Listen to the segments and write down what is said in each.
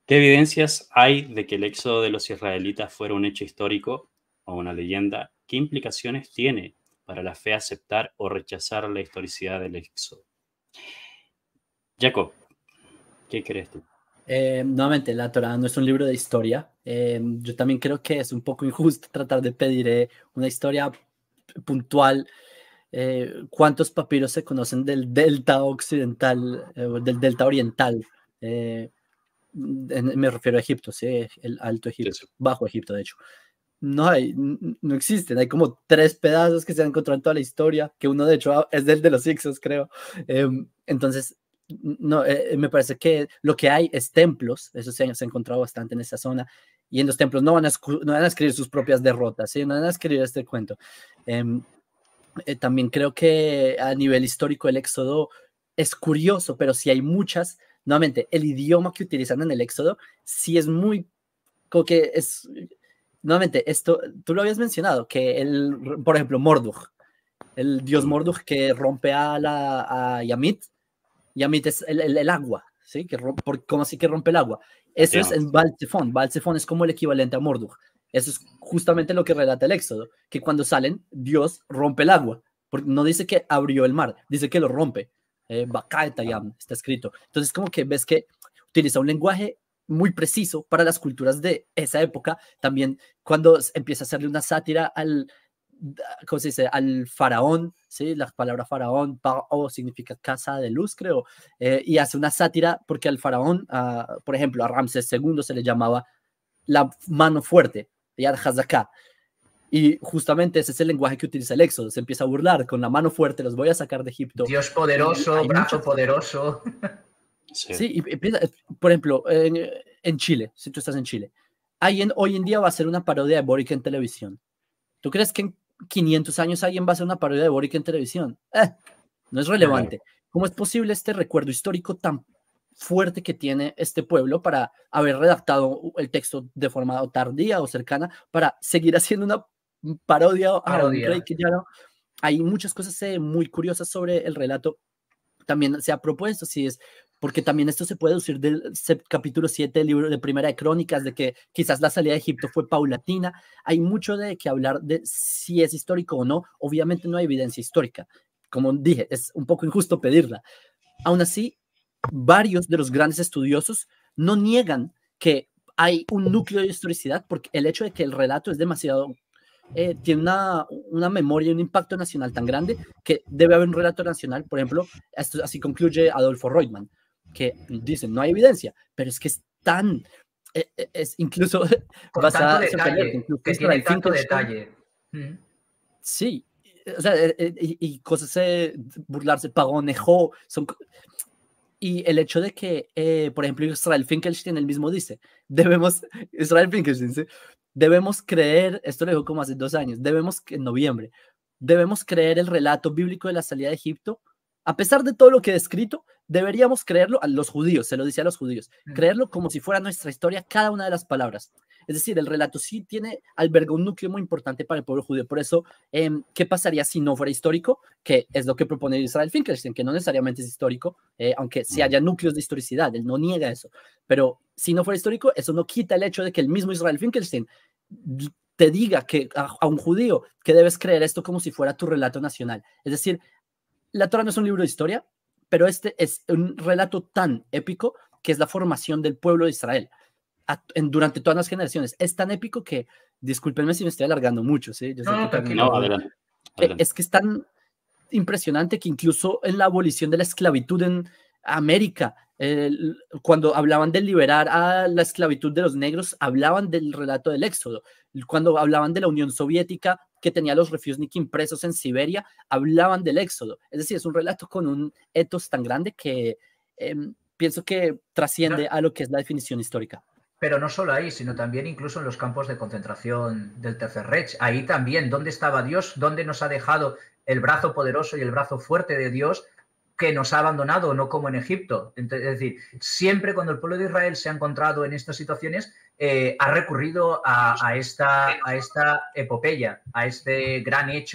¿Qué evidencias hay de que el éxodo de los israelitas fuera un hecho histórico o una leyenda? ¿Qué implicaciones tiene para la fe aceptar o rechazar la historicidad del éxodo? Jacob, ¿qué crees tú? Nuevamente, la Torá no es un libro de historia. Yo también creo que es un poco injusto tratar de pedir una historia puntual. ¿Cuántos papiros se conocen del delta occidental, del delta oriental? Eh, Me refiero a Egipto, sí, el Alto Sí, Egipto, sí. Bajo Egipto, de hecho. No hay, no existen. Hay como 3 pedazos que se han encontrado en toda la historia, que uno de hecho es del de los Ixos, creo. Entonces, no, me parece que lo que hay es templos, eso se ha encontrado bastante en esa zona, y en los templos no van a escribir sus propias derrotas, ¿sí? No van a escribir este cuento. También creo que a nivel histórico el éxodo es curioso, pero sí hay muchas. Nuevamente, el idioma que utilizan en el éxodo sí es muy, como que es, nuevamente, esto, tú lo habías mencionado, que por ejemplo, Morduk, el dios Mm. Morduk que rompe a Yamit. Yamit es el agua, ¿sí? ¿Cómo así que rompe el agua? Eso es Efectivamente. en Baal Zephon. Baal Zephon es como el equivalente a Morduk. Eso es justamente lo que relata el Éxodo, que cuando salen, Dios rompe el agua. Porque no dice que abrió el mar, dice que lo rompe. Claro. Está escrito. Entonces, como que ves que utiliza un lenguaje muy preciso para las culturas de esa época. También cuando empieza a hacerle una sátira ¿cómo se dice? Al faraón, ¿sí? La palabra faraón, Pa'o significa casa de luz, creo, y hace una sátira porque al faraón, por ejemplo, a Ramsés II se le llamaba la mano fuerte, Yad Hazaká, y justamente ese es el lenguaje que utiliza el Éxodo, se empieza a burlar con la mano fuerte, los voy a sacar de Egipto, Dios y poderoso, hay brazo muchas, poderoso. Sí. sí, y empieza, por ejemplo, en Chile, si tú estás en Chile, hoy en día va a ser una parodia de Boric en televisión. ¿Tú crees que en 500 años alguien va a hacer una parodia de Boric en televisión? No es Claro. relevante. ¿Cómo es posible este recuerdo histórico tan fuerte que tiene este pueblo para haber redactado el texto de forma tardía o cercana para seguir haciendo una parodia a un rey Parodia. que ya no? Hay muchas cosas muy curiosas sobre el relato. También se ha propuesto, si es porque también esto se puede deducir del capítulo 7 del libro de Primera de Crónicas, de que quizás la salida de Egipto fue paulatina. Hay mucho de que hablar de si es histórico o no. Obviamente no hay evidencia histórica. Como dije, es un poco injusto pedirla. Aún así, varios de los grandes estudiosos no niegan que hay un núcleo de historicidad, porque el hecho de que el relato es demasiado tiene una memoria y un impacto nacional tan grande que debe haber un relato nacional. Por ejemplo, esto, así concluye Adolfo Reutemann, que dicen, no hay evidencia, pero es que es tan, es incluso, Con vas tanto a sorprenderte, detalle, incluso que tiene Israel tanto Finkelstein, detalle. Mm. sí, o sea, y cosas, burlarse, Pagonejo, y el hecho de que, por ejemplo, Israel Finkelstein él mismo dice, Israel Finkelstein, ¿sí? Debemos creer, esto lo dijo como hace 2 años, en noviembre, debemos creer el relato bíblico de la salida de Egipto, a pesar de todo lo que he escrito, deberíamos creerlo a los judíos, se lo dice a los judíos, Mm. creerlo como si fuera nuestra historia, cada una de las palabras. Es decir, el relato sí alberga un núcleo muy importante para el pueblo judío. Por eso, ¿qué pasaría si no fuera histórico? Que es lo que propone Israel Finkelstein, que no necesariamente es histórico, aunque sí haya núcleos de historicidad, él no niega eso. Pero si no fuera histórico, eso no quita el hecho de que el mismo Israel Finkelstein te diga que a un judío que debes creer esto como si fuera tu relato nacional. Es decir, la Torah no es un libro de historia, pero este es un relato tan épico que es la formación del pueblo de Israel durante todas las generaciones. Es tan épico que, discúlpenme si me estoy alargando mucho, ¿sí? Yo No, sé no, que también No, tranquilo. adelante. Adelante. es que es tan impresionante que incluso en la abolición de la esclavitud en América, cuando hablaban de liberar a la esclavitud de los negros, hablaban del relato del Éxodo. Cuando hablaban de la Unión Soviética, que tenía los refusnik impresos en Siberia, hablaban del Éxodo. Es decir, es un relato con un etos tan grande que pienso que No, trasciende a lo que es la definición histórica. pero no solo ahí, sino también incluso en los campos de concentración del Tercer Reich. Ahí también, ¿dónde estaba Dios? ¿Dónde nos ha dejado el brazo poderoso y el brazo fuerte de Dios que nos ha abandonado, no como en Egipto? Entonces, es decir, siempre cuando el pueblo de Israel se ha encontrado en estas situaciones, ha recurrido a esta epopeya, a este gran hecho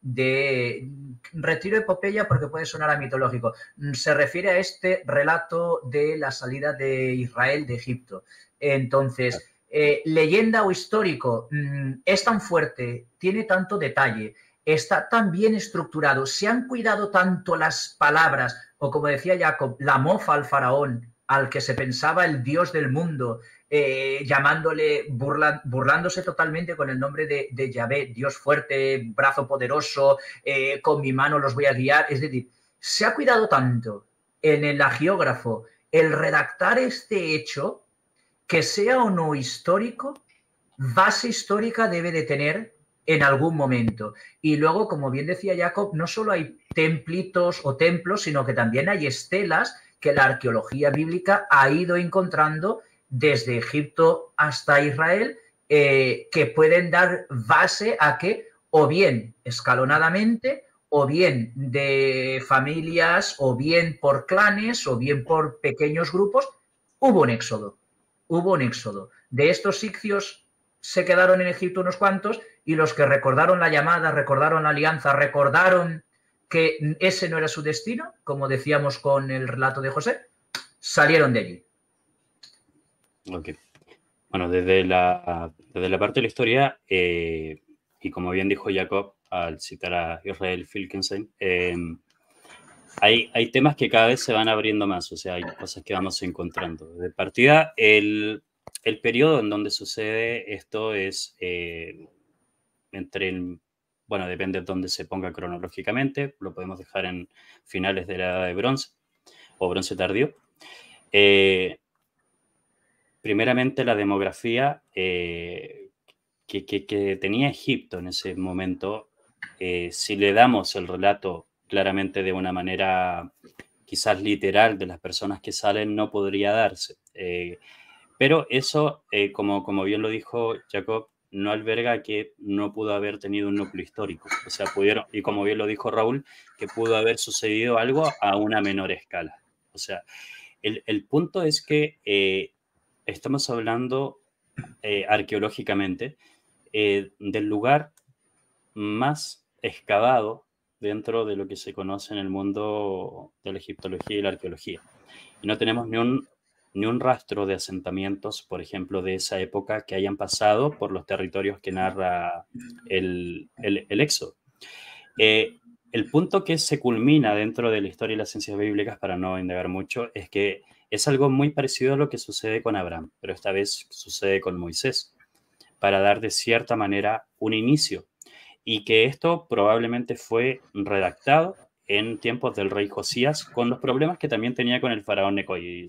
de retiro epopeya porque puede sonar a mitológico. Se refiere a este relato de la salida de Israel de Egipto. Entonces, leyenda o histórico, es tan fuerte, tiene tanto detalle, está tan bien estructurado, se han cuidado tanto las palabras, o como decía Jacob, la mofa al faraón, al que se pensaba el dios del mundo, llamándole, burlándose totalmente con el nombre de Yahvé, Dios fuerte, brazo poderoso, con mi mano los voy a guiar. Es decir, se ha cuidado tanto en el agiógrafo el redactar este hecho, que sea o no histórico, base histórica debe de tener en algún momento. Y luego, como bien decía Jacob, no solo hay templitos o templos, sino que también hay estelas que la arqueología bíblica ha ido encontrando desde Egipto hasta Israel, que pueden dar base a que, o bien escalonadamente, o bien de familias, o bien por clanes, o bien por pequeños grupos, hubo un éxodo. Hubo un éxodo. De estos siccios se quedaron en Egipto unos cuantos, y los que recordaron la llamada, recordaron la alianza, recordaron que ese no era su destino, como decíamos con el relato de José, salieron de allí. Ok. Bueno, desde la parte de la historia, y como bien dijo Jacob al citar a Israel Filkenstein, hay temas que cada vez se van abriendo más, o sea, hay cosas que vamos encontrando. De partida, el periodo en donde sucede esto es bueno, depende de dónde se ponga cronológicamente, lo podemos dejar en finales de la Edad de Bronce o Bronce tardío. Primeramente, la demografía que tenía Egipto en ese momento, si le damos el relato claramente de una manera quizás literal de las personas que salen, no podría darse. Pero eso, como bien lo dijo Jacob, no alberga que no pudo haber tenido un núcleo histórico. O sea, pudieron, y como bien lo dijo Raúl, que pudo haber sucedido algo a una menor escala. O sea, el punto es que estamos hablando arqueológicamente del lugar más excavado dentro de lo que se conoce en el mundo de la egiptología y la arqueología. Y no tenemos ni un rastro de asentamientos, por ejemplo, de esa época que hayan pasado por los territorios que narra el Éxodo. El punto que se culmina dentro de la historia y las ciencias bíblicas, para no indagar mucho, es que es algo muy parecido a lo que sucede con Abraham, pero esta vez sucede con Moisés, para dar de cierta manera un inicio, y que esto probablemente fue redactado en tiempos del rey Josías, con los problemas que también tenía con el faraón Neco II.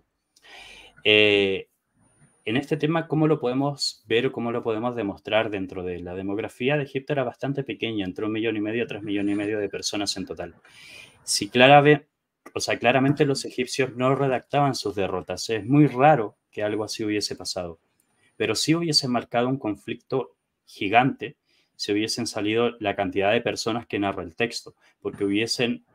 En este tema, ¿cómo lo podemos ver o cómo lo podemos demostrar dentro de la demografía de Egipto? Era bastante pequeña, entre 1,5 millones a 3,5 millones de personas en total. Si claramente los egipcios no redactaban sus derrotas, es muy raro que algo así hubiese pasado, pero sí hubiese marcado un conflicto gigante si hubiesen salido la cantidad de personas que narra el texto, porque hubiesen,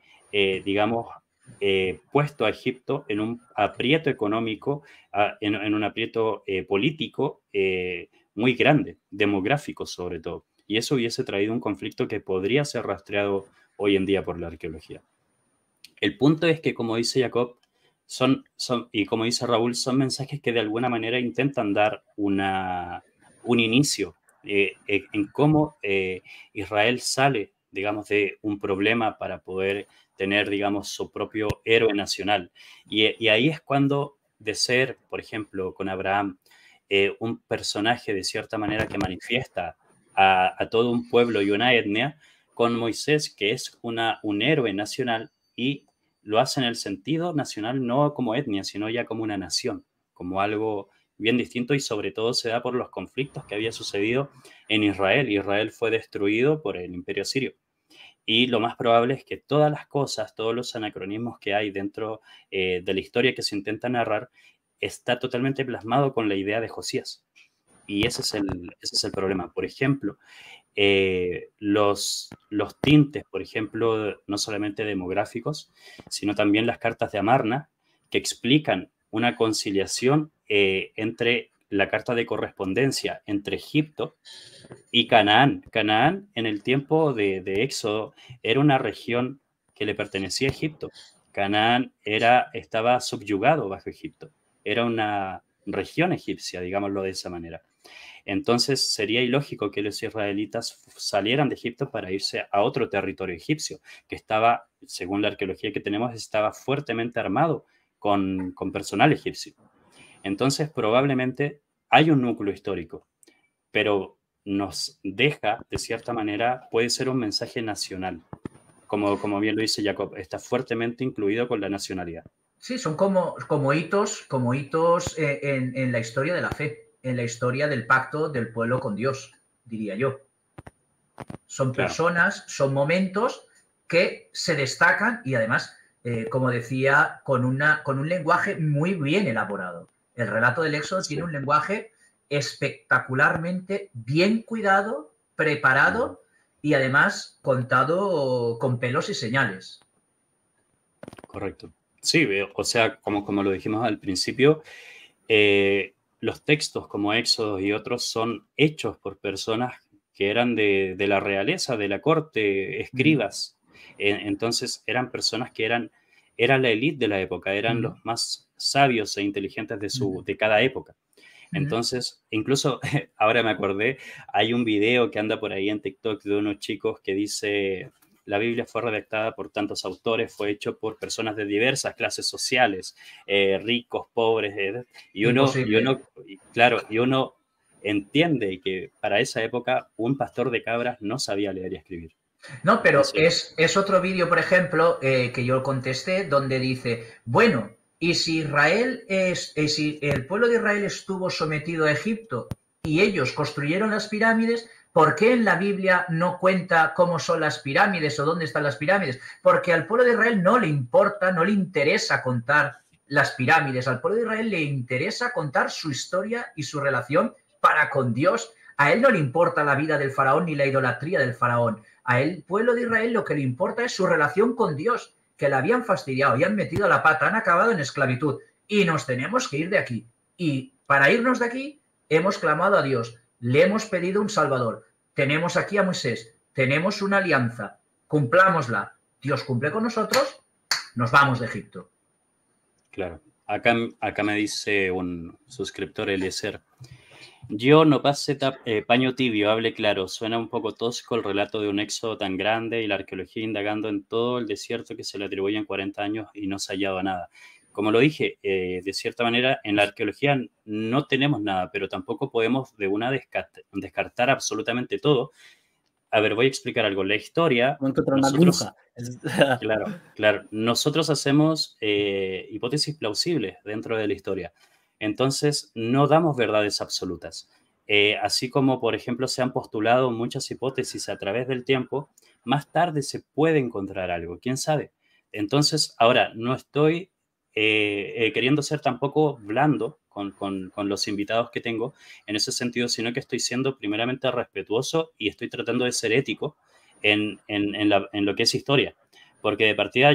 puesto a Egipto en un aprieto económico, en un aprieto político muy grande, demográfico sobre todo, y eso hubiese traído un conflicto que podría ser rastreado hoy en día por la arqueología. El punto es que, como dice Jacob, y como dice Raúl, son mensajes que de alguna manera intentan dar un inicio en cómo Israel sale, digamos, de un problema para poder tener, digamos, su propio héroe nacional. Y ahí es cuando, de ser, por ejemplo, con Abraham, un personaje de cierta manera que manifiesta a todo un pueblo y una etnia, con Moisés, que es un héroe nacional, y lo hace en el sentido nacional, no como etnia, sino ya como una nación, como algo bien distinto, y sobre todo se da por los conflictos que había sucedido en Israel. Israel fue destruido por el imperio sirio. Y lo más probable es que todas las cosas, todos los anacronismos que hay dentro de la historia que se intenta narrar, está totalmente plasmado con la idea de Josías. Y ese es el problema. Por ejemplo, los tintes, por ejemplo, no solamente demográficos, sino también las cartas de Amarna, que explican una conciliación entre la carta de correspondencia entre Egipto y Canaán. Canaán, en el tiempo de Éxodo, era una región que le pertenecía a Egipto. Canaán estaba subyugado bajo Egipto. Era una región egipcia, digámoslo de esa manera. Entonces sería ilógico que los israelitas salieran de Egipto para irse a otro territorio egipcio, que estaba, según la arqueología que tenemos, estaba fuertemente armado con personal egipcio. Entonces probablemente hay un núcleo histórico, pero nos deja, de cierta manera, puede ser un mensaje nacional. Como bien lo dice Jacob, está fuertemente incluido con la nacionalidad. Sí, son como hitos en la historia de la fe, en la historia del pacto del pueblo con Dios, diría yo. Son personas, son momentos que se destacan y además, como decía, con un lenguaje muy bien elaborado. El relato del Éxodo tiene un lenguaje espectacularmente bien cuidado, preparado y además contado con pelos y señales. Correcto. Sí, o sea, como lo dijimos al principio, los textos como Éxodo y otros son hechos por personas que eran de la realeza, de la corte, escribas. Entonces eran personas que eran la élite de la época, eran los más sabios e inteligentes de cada época. Entonces, incluso ahora me acordé, hay un video que anda por ahí en TikTok de unos chicos que dice: la Biblia fue redactada por tantos autores, fue hecho por personas de diversas clases sociales, ricos, pobres, y uno entiende que para esa época un pastor de cabras no sabía leer y escribir. No, pero es otro vídeo, por ejemplo, que yo contesté, donde dice, bueno, y si si el pueblo de Israel estuvo sometido a Egipto y ellos construyeron las pirámides, ¿por qué en la Biblia no cuenta cómo son las pirámides o dónde están las pirámides? Porque al pueblo de Israel no le importa, no le interesa contar las pirámides. Al pueblo de Israel le interesa contar su historia y su relación para con Dios. A él no le importa la vida del faraón ni la idolatría del faraón. A él, pueblo de Israel, lo que le importa es su relación con Dios, que la habían fastidiado y han metido la pata, han acabado en esclavitud. Y nos tenemos que ir de aquí. Y para irnos de aquí, hemos clamado a Dios. Le hemos pedido un Salvador. Tenemos aquí a Moisés. Tenemos una alianza. Cumplámosla. Dios cumple con nosotros. Nos vamos de Egipto. Claro. Acá me dice un suscriptor, Eliezer: yo no pase paño tibio, hable claro. Suena un poco tosco el relato de un éxodo tan grande y la arqueología indagando en todo el desierto que se le atribuyen 40 años y no se ha hallado nada. Como lo dije, de cierta manera, en la arqueología no tenemos nada, pero tampoco podemos de una descartar absolutamente todo. A ver, voy a explicar algo. La historia... Vamos a encontrar una aguja. Claro. Nosotros hacemos hipótesis plausibles dentro de la historia. Entonces, no damos verdades absolutas. Así como, por ejemplo, se han postulado muchas hipótesis a través del tiempo, más tarde se puede encontrar algo, quién sabe. Entonces, ahora, no estoy queriendo ser tampoco blando con los invitados que tengo en ese sentido, sino que estoy siendo primeramente respetuoso y estoy tratando de ser ético en lo que es historia. Porque de partida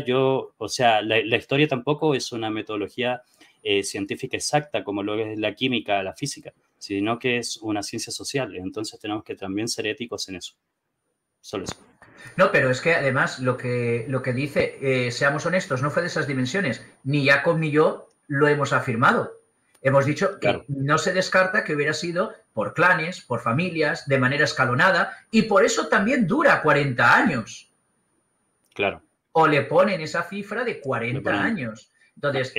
la historia tampoco es una metodología científica exacta como lo es la química, la física, sino que es una ciencia social. Entonces tenemos que también ser éticos en eso. Solo eso. No, pero es que además lo que dice, seamos honestos, no fue de esas dimensiones. Ni Jacob ni yo lo hemos afirmado. Hemos dicho que no se descarta que hubiera sido por clanes, por familias, de manera escalonada, y por eso también dura 40 años. Claro. O le ponen esa cifra de 40 años. Entonces,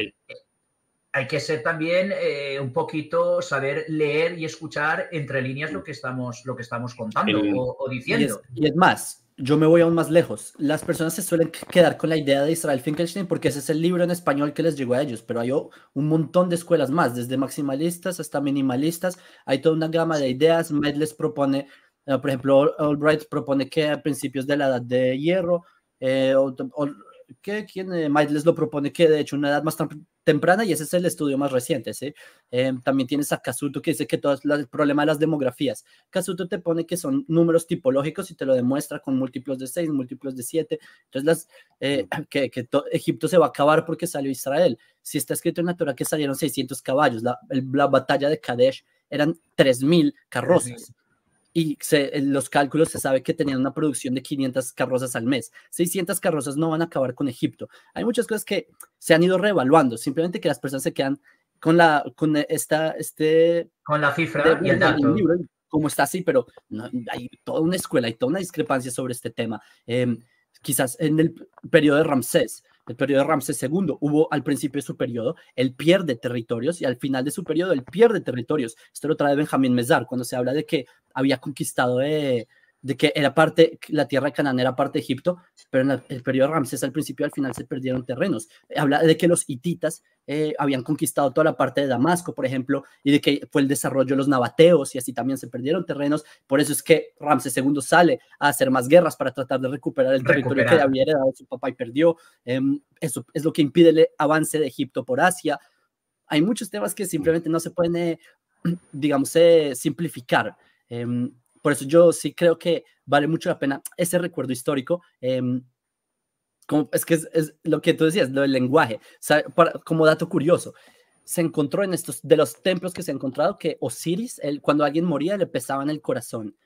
hay que ser también un poquito, saber leer y escuchar entre líneas lo que estamos contando o diciendo. Y es más, yo me voy aún más lejos. Las personas se suelen quedar con la idea de Israel Finkelstein porque ese es el libro en español que les llegó a ellos, pero hay un montón de escuelas más, desde maximalistas hasta minimalistas. Hay toda una gama de ideas. Med les propone, por ejemplo, Albright propone que a principios de la Edad de Hierro, ¿quién? Maitles lo propone que de hecho una edad más temprana, y ese es el estudio más reciente, ¿sí? También tienes a Kazuto que dice que todo el problema de las demografías. Kazuto te pone que son números tipológicos y te lo demuestra con múltiplos de 6, múltiplos de 7. Entonces, Egipto se va a acabar porque salió Israel. Si está escrito en la Torah que salieron 600 caballos, la batalla de Kadesh eran 3000 carrozas. Y en los cálculos se sabe que tenían una producción de 500 carrozas al mes. 600 carrozas no van a acabar con Egipto. Hay muchas cosas que se han ido reevaluando, simplemente que las personas se quedan con la cifra y el dato. Libro, como está así, pero no, hay toda una escuela, hay toda una discrepancia sobre este tema. Quizás en el periodo de Ramsés, el periodo de Ramsés II, hubo al principio de su periodo, él pierde territorios y al final de su periodo él pierde territorios. Esto lo trae Benjamín Mezar cuando se habla de que había conquistado, de que era parte, la tierra de Canaán era parte de Egipto, pero en el periodo de Ramsés al principio al final se perdieron terrenos. Habla de que los hititas habían conquistado toda la parte de Damasco, por ejemplo, y de que fue el desarrollo de los nabateos y así también se perdieron terrenos. Por eso es que Ramsés II sale a hacer más guerras para tratar de recuperar el territorio que había heredado su papá y perdió. Eso es lo que impide el avance de Egipto por Asia. Hay muchos temas que simplemente no se pueden, digamos, simplificar. Por eso yo sí creo que vale mucho la pena ese recuerdo histórico. Es que es lo que tú decías, lo del lenguaje. O sea, como dato curioso, se encontró en estos, de los templos que se han encontrado, que Osiris, cuando alguien moría, le pesaban el corazón.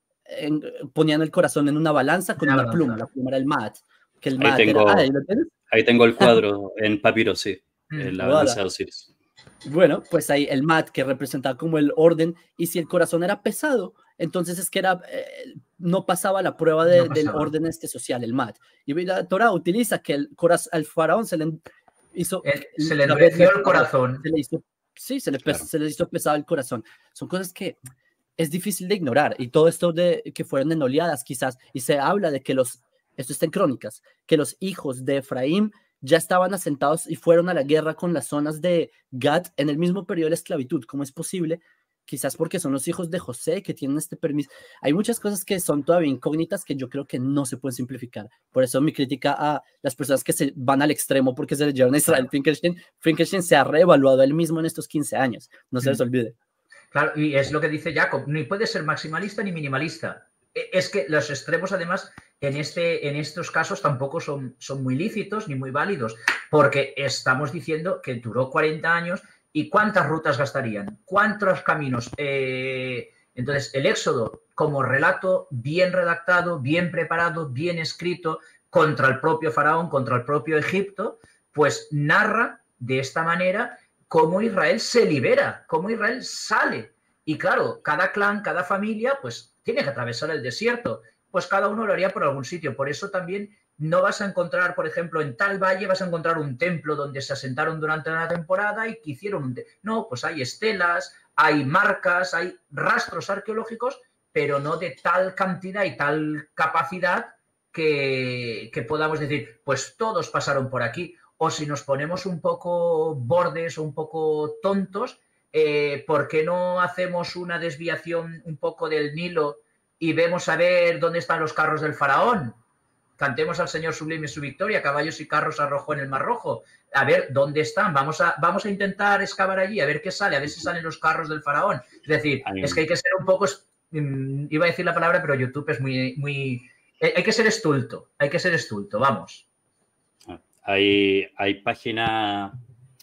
Ponían el corazón en una balanza con una pluma. La pluma era el mat. Que el mat ahí tengo el cuadro en papiro, sí. La balanza de Osiris. Bueno, pues ahí el mat que representaba como el orden, y si el corazón era pesado, entonces es que era, no pasaba la prueba del orden social, el mat. Y la Torah utiliza que al faraón se le hizo... se le endureció el corazón. Se le hizo pesado el corazón. Son cosas que es difícil de ignorar, y todo esto de que fueron en oleadas quizás, y se habla de que esto está en Crónicas, que los hijos de Efraín ya estaban asentados y fueron a la guerra con las zonas de Gad en el mismo periodo de la esclavitud. ¿Cómo es posible? Quizás porque son los hijos de José que tienen este permiso. Hay muchas cosas que son todavía incógnitas que yo creo que no se pueden simplificar. Por eso mi crítica a las personas que se van al extremo porque se le llevan a Israel Finkelstein se ha reevaluado él mismo en estos 15 años. No se les olvide. Claro, y es lo que dice Jacob, ni puede ser maximalista ni minimalista. Es que los extremos, además, en estos casos tampoco son muy lícitos ni muy válidos, porque estamos diciendo que duró 40 años y ¿cuántas rutas gastarían? ¿Cuántos caminos? Entonces, el Éxodo, como relato bien redactado, bien preparado, bien escrito, contra el propio faraón, contra el propio Egipto, pues narra de esta manera cómo Israel se libera, cómo Israel sale. Y claro, cada clan, cada familia, pues tiene que atravesar el desierto. Pues cada uno lo haría por algún sitio. Por eso también no vas a encontrar, por ejemplo, en tal valle vas a encontrar un templo donde se asentaron durante una temporada y que hicieron no, pues hay estelas, hay marcas, hay rastros arqueológicos, pero no de tal cantidad y tal capacidad que podamos decir, pues todos pasaron por aquí. O si nos ponemos un poco bordes o un poco tontos, ¿por qué no hacemos una desviación un poco del Nilo y vemos a ver dónde están los carros del faraón? Cantemos al Señor sublime su victoria, caballos y carros arrojó en el Mar Rojo. A ver dónde están, vamos a intentar excavar allí, a ver qué sale, a ver si salen los carros del faraón. Es decir, es que hay que ser un poco, iba a decir la palabra, pero YouTube es muy hay que ser estulto, vamos. Hay páginas,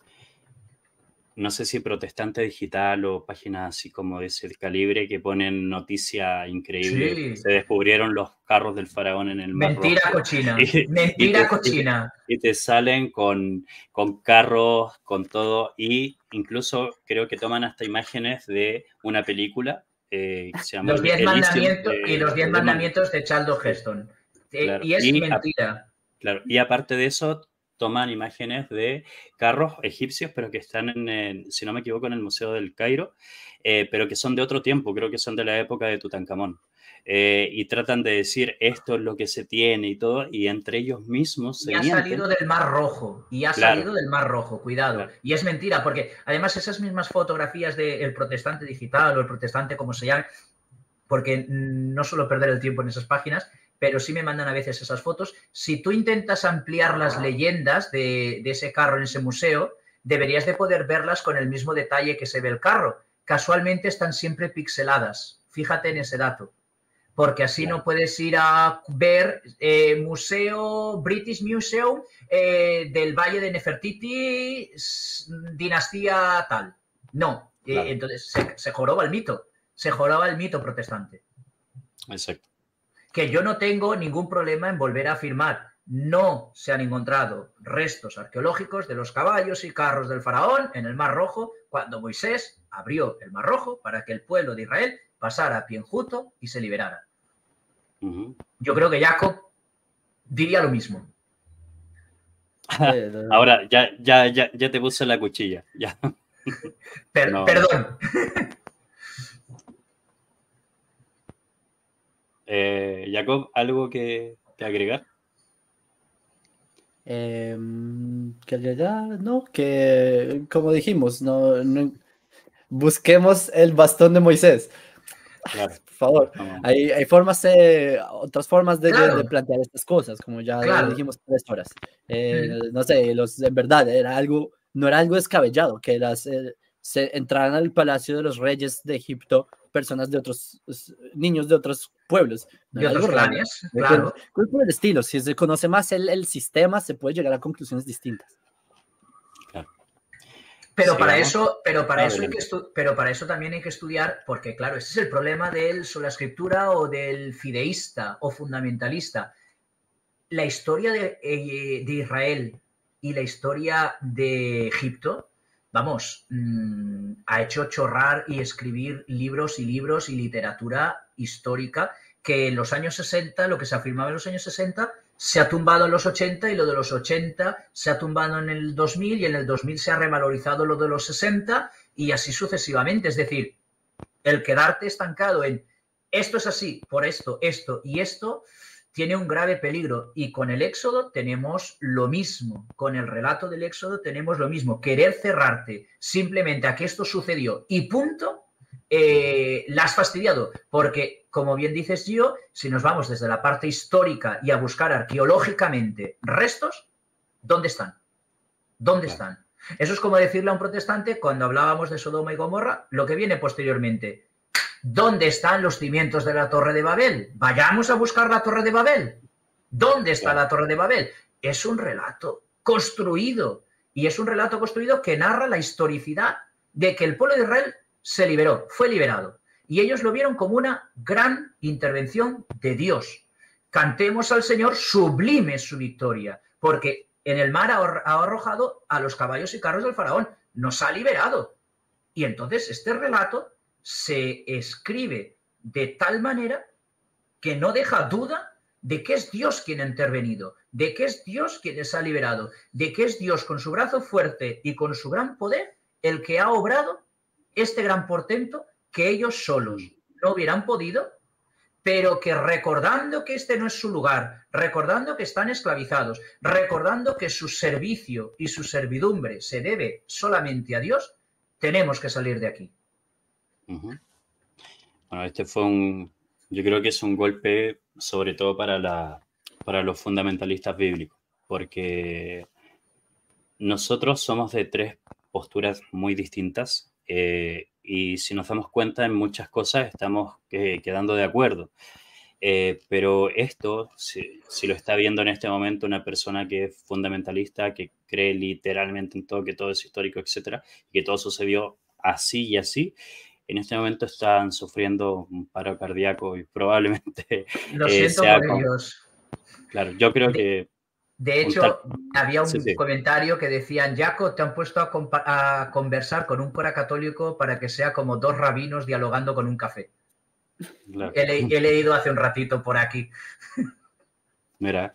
no sé si Protestante Digital o páginas así como de ese calibre que ponen noticia increíble. Sí. Se descubrieron los carros del faraón en el Mar Rojo. Mentira cochina. Mentira cochina. Y te salen con carros, con todo. Y incluso creo que toman hasta imágenes de una película que se llama Los 10 mandamientos y los 10 mandamientos de Charlton Heston. Claro. Y es mentira. Claro. Y aparte de eso, toman imágenes de carros egipcios, pero que están, si no me equivoco, en el Museo del Cairo, pero que son de otro tiempo, creo que son de la época de Tutankamón. Y tratan de decir esto es lo que se tiene y todo, y entre ellos mismos se mienten. Ha salido del Mar Rojo, salido del Mar Rojo, cuidado. Claro. Y es mentira, porque además esas mismas fotografías del Protestante Digital o el Protestante como se llame, porque no suelo perder el tiempo en esas páginas, pero sí me mandan a veces esas fotos. Si tú intentas ampliar las leyendas de ese carro en ese museo, deberías de poder verlas con el mismo detalle que se ve el carro. Casualmente están siempre pixeladas. Fíjate en ese dato. Porque así no puedes ir a ver British Museum del Valle de Nefertiti, dinastía tal. No. Entonces se joroba el mito. Se joroba el mito protestante. Exacto. Que yo no tengo ningún problema en volver a afirmar. No se han encontrado restos arqueológicos de los caballos y carros del faraón en el Mar Rojo cuando Moisés abrió el Mar Rojo para que el pueblo de Israel pasara a pie enjuto y se liberara. Yo creo que Jacob diría lo mismo. Ahora, ya te puse la cuchilla. Ya. Perdón. Jacob, ¿algo que agregar? Que agregar, ¿no? Que, como dijimos, no busquemos el bastón de Moisés. Claro. Por favor, hay formas, otras formas de plantear estas cosas, como ya dijimos 3 horas. No sé, en verdad, no era algo descabellado, que se entraran al palacio de los reyes de Egipto personas de otros, niños de otros pueblos. De otros clanes, claro. Por el estilo, si se conoce más el sistema, se puede llegar a conclusiones distintas. Pero para eso también hay que estudiar, porque claro, ese es el problema del sola escritura o del fideísta o fundamentalista. La historia de Israel y la historia de Egipto, vamos, ha hecho chorrar y escribir libros y literatura histórica que en los años 60, lo que se afirmaba en los años 60, se ha tumbado en los 80 y lo de los 80 se ha tumbado en el 2000 y en el 2000 se ha revalorizado lo de los 60 y así sucesivamente. Es decir, el quedarte estancado en esto es así, por esto, esto y esto, tiene un grave peligro. Y con el Éxodo tenemos lo mismo. Con el relato del Éxodo tenemos lo mismo. Querer cerrarte simplemente a que esto sucedió y punto, la has fastidiado. Porque, como bien dices, Gio, si nos vamos desde la parte histórica y a buscar arqueológicamente restos, ¿dónde están? ¿Dónde están? Eso es como decirle a un protestante, cuando hablábamos de Sodoma y Gomorra, lo que viene posteriormente. ¿Dónde están los cimientos de la Torre de Babel? Vayamos a buscar la Torre de Babel. ¿Dónde está la Torre de Babel? Es un relato construido. Y es un relato construido que narra la historicidad de que el pueblo de Israel se liberó, fue liberado. Y ellos lo vieron como una gran intervención de Dios. Cantemos al Señor, sublime su victoria, porque en el mar ha arrojado a los caballos y carros del faraón. Nos ha liberado. Y entonces este relato se escribe de tal manera que no deja duda de que es Dios quien ha intervenido, de que es Dios quien les ha liberado, de que es Dios con su brazo fuerte y con su gran poder el que ha obrado este gran portento que ellos solos no hubieran podido, pero que recordando que este no es su lugar, recordando que están esclavizados, recordando que su servicio y su servidumbre se debe solamente a Dios, tenemos que salir de aquí. Bueno, este fue yo creo que es un golpe sobre todo para los fundamentalistas bíblicos, porque nosotros somos de 3 posturas muy distintas y si nos damos cuenta en muchas cosas estamos quedando de acuerdo. Pero esto, si lo está viendo en este momento una persona que es fundamentalista, que cree literalmente en todo, que todo es histórico, etcétera, y que todo sucedió así y así, en este momento están sufriendo un paro cardíaco y probablemente... Lo siento por ellos. Claro, yo creo que... De hecho, había un comentario que decían, Jaco, te han puesto a conversar con un cura católico para que sea como 2 rabinos dialogando con un café. Claro. He leído hace un ratito por aquí. Mira.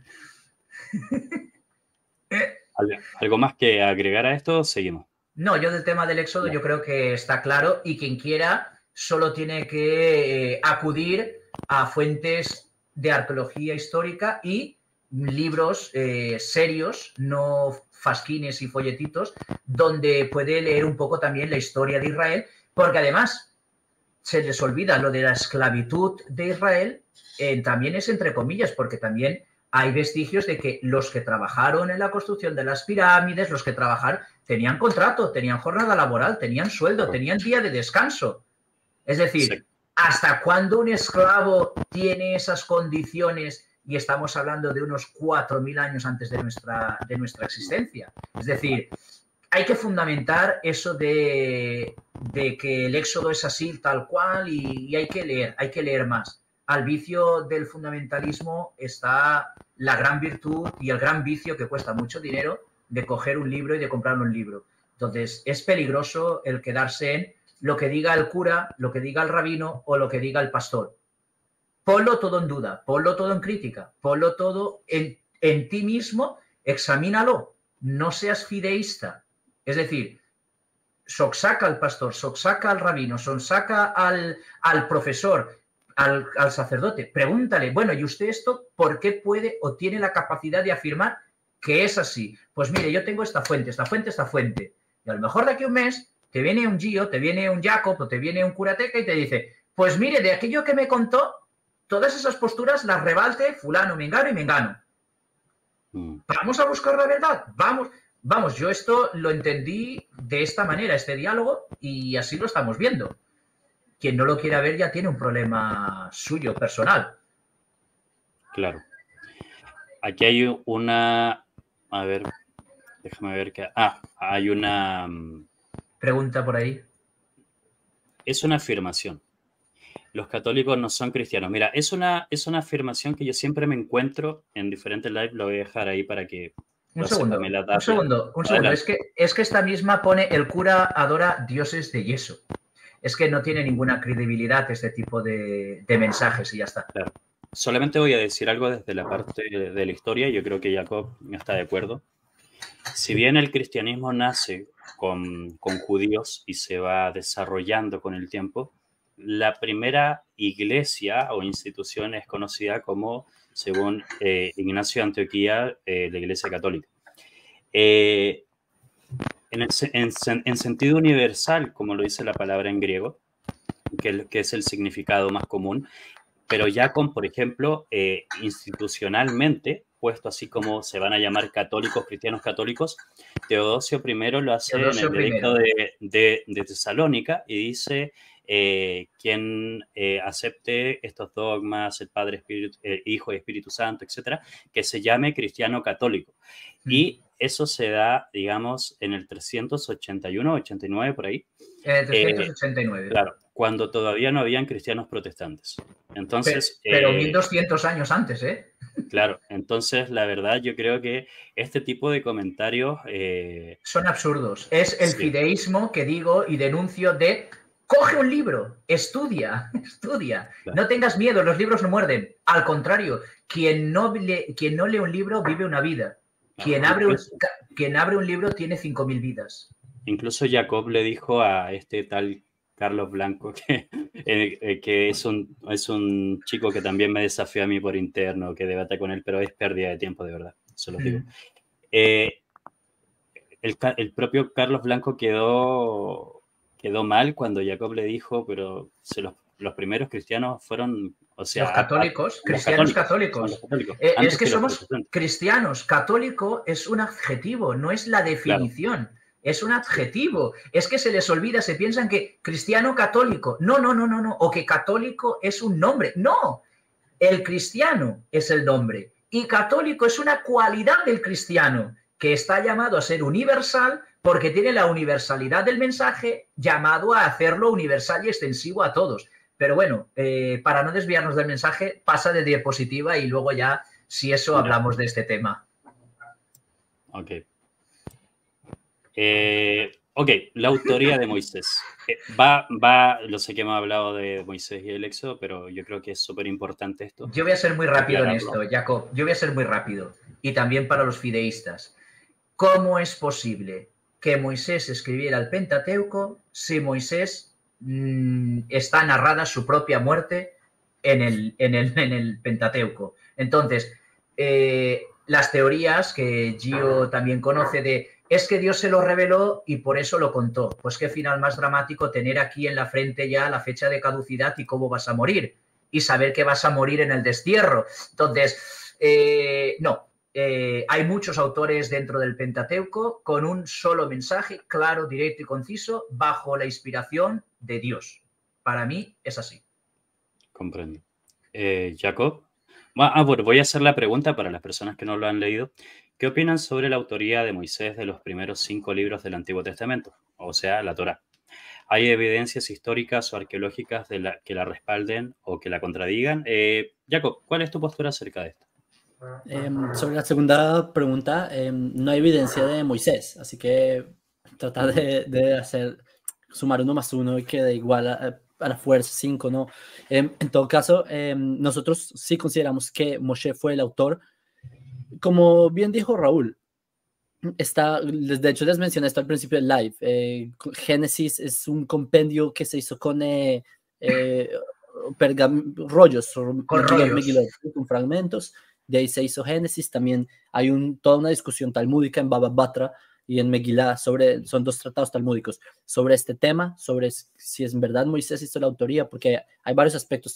¿Algo más que agregar a esto? Seguimos. No, yo del tema del Éxodo yo creo que está claro y quien quiera solo tiene que acudir a fuentes de arqueología histórica y libros serios, no fasquines y folletitos, donde puede leer un poco también la historia de Israel, porque además se les olvida lo de la esclavitud de Israel, también es entre comillas, porque también hay vestigios de que los que trabajaron en la construcción de las pirámides, los que trabajaron, tenían contrato, tenían jornada laboral, tenían sueldo, tenían día de descanso. Es decir, Sí. ¿hasta cuándo un esclavo tiene esas condiciones? Y estamos hablando de unos 4.000 años antes de nuestra existencia. Es decir, hay que fundamentar eso de que el Éxodo es así, tal cual, y hay que leer más. Al vicio del fundamentalismo está la gran virtud y el gran vicio, que cuesta mucho dinero, de coger un libro y de comprar un libro. Entonces, es peligroso el quedarse en lo que diga el cura, lo que diga el rabino o lo que diga el pastor. Ponlo todo en duda, ponlo todo en crítica, ponlo todo en ti mismo, examínalo, no seas fideísta. Es decir, soxaca al pastor, soxaca al rabino, soxaca al profesor, al sacerdote, pregúntale, bueno, ¿y usted esto por qué puede o tiene la capacidad de afirmar que es así? Pues mire, yo tengo esta fuente, esta fuente, esta fuente. Y a lo mejor de aquí a un mes te viene un Gio, te viene un Jacob o te viene un curateca y te dice, pues mire, de aquello que me contó, todas esas posturas las rebalte fulano, mengano y mengano. Vamos a buscar la verdad, vamos, yo esto lo entendí de esta manera, este diálogo, y así lo estamos viendo. Quien no lo quiera ver ya tiene un problema suyo, personal. Claro. Aquí hay una... A ver, déjame ver qué... hay una... Pregunta por ahí. Es una afirmación. Los católicos no son cristianos. Mira, es una afirmación que yo siempre me encuentro en diferentes lives. Lo voy a dejar ahí para que... Un segundo. Es que esta misma pone el cura adora dioses de yeso. Es que no tiene ninguna credibilidad este tipo de mensajes y ya está. Claro. Solamente voy a decir algo desde la parte de la historia. Yo creo que Jacob está de acuerdo. Si bien el cristianismo nace con judíos y se va desarrollando con el tiempo, la primera iglesia o institución es conocida como, según Ignacio de Antioquía, la Iglesia Católica. En sentido universal, como lo dice la palabra en griego, que es el significado más común, pero ya con, por ejemplo, institucionalmente, puesto así como se van a llamar católicos, cristianos católicos, Teodosio I lo hace en el edicto de Tesalónica y dice, quien acepte estos dogmas, el Padre, Espíritu, Hijo y Espíritu Santo, etcétera, que se llame cristiano católico. Y eso se da, digamos, en el 381, 89, por ahí. En el 389. Claro, cuando todavía no habían cristianos protestantes. Entonces, pero 1200 años antes, ¿eh? Claro, entonces la verdad yo creo que este tipo de comentarios... son absurdos. Es el fideísmo que digo y denuncio de... Coge un libro, estudia. Claro. No tengas miedo, los libros no muerden. Al contrario, quien no lee un libro vive una vida. Quien abre un libro tiene 5.000 vidas. Incluso Jacob le dijo a este tal Carlos Blanco, que es un chico que también me desafía a mí por interno, que debate con él, pero es pérdida de tiempo, de verdad, se los digo. El propio Carlos Blanco quedó mal cuando Jacob le dijo, pero los primeros cristianos fueron... O sea, los católicos, cristianos católicos. Es que somos cristianos. Católico es un adjetivo, no es la definición. Claro. Es un adjetivo. Es que se les olvida, se piensan que cristiano católico. No. O que católico es un nombre. No. El cristiano es el nombre. Y católico es una cualidad del cristiano que está llamado a ser universal porque tiene la universalidad del mensaje llamado a hacerlo universal y extensivo a todos. Pero bueno, para no desviarnos del mensaje, pasa de diapositiva y luego ya, si eso, hablamos de este tema. Ok. La autoría de Moisés. Lo sé que hemos hablado de Moisés y el Éxodo, pero yo creo que es súper importante esto. Yo voy a ser muy rápido en esto, Jacob. Yo voy a ser muy rápido. Y también para los fideístas. ¿Cómo es posible que Moisés escribiera el Pentateuco si Moisés está narrada su propia muerte en el Pentateuco? Entonces, las teorías que Gio también conoce de es que Dios se lo reveló y por eso lo contó. Pues qué final más dramático tener aquí en la frente ya la fecha de caducidad y cómo vas a morir. Y saber que vas a morir en el destierro. Entonces, no. Hay muchos autores dentro del Pentateuco con un solo mensaje, claro, directo y conciso, bajo la inspiración de Dios. Para mí es así. Comprendo. Jacob. Bueno, voy a hacer la pregunta para las personas que no lo han leído. ¿Qué opinan sobre la autoría de Moisés de los primeros 5 libros del Antiguo Testamento? O sea, la Torá. ¿Hay evidencias históricas o arqueológicas que la respalden o que la contradigan? Jacob, ¿cuál es tu postura acerca de esto? Sobre la segunda pregunta, no hay evidencia de Moisés, así que tratar de sumar 1 más 1 y quede igual a la fuerza 5, ¿no? En todo caso, nosotros sí consideramos que Moshe fue el autor. Como bien dijo Raúl, de hecho les mencioné esto al principio del live, Génesis es un compendio que se hizo con rollos, con fragmentos, de ahí se hizo Génesis. También hay toda una discusión talmúdica en Baba Batra y en Megilá, son 2 tratados talmúdicos sobre este tema, sobre si es en verdad Moisés hizo la autoría, porque hay varios aspectos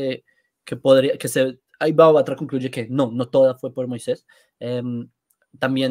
ahí Baba Batra concluye que no toda fue por Moisés. También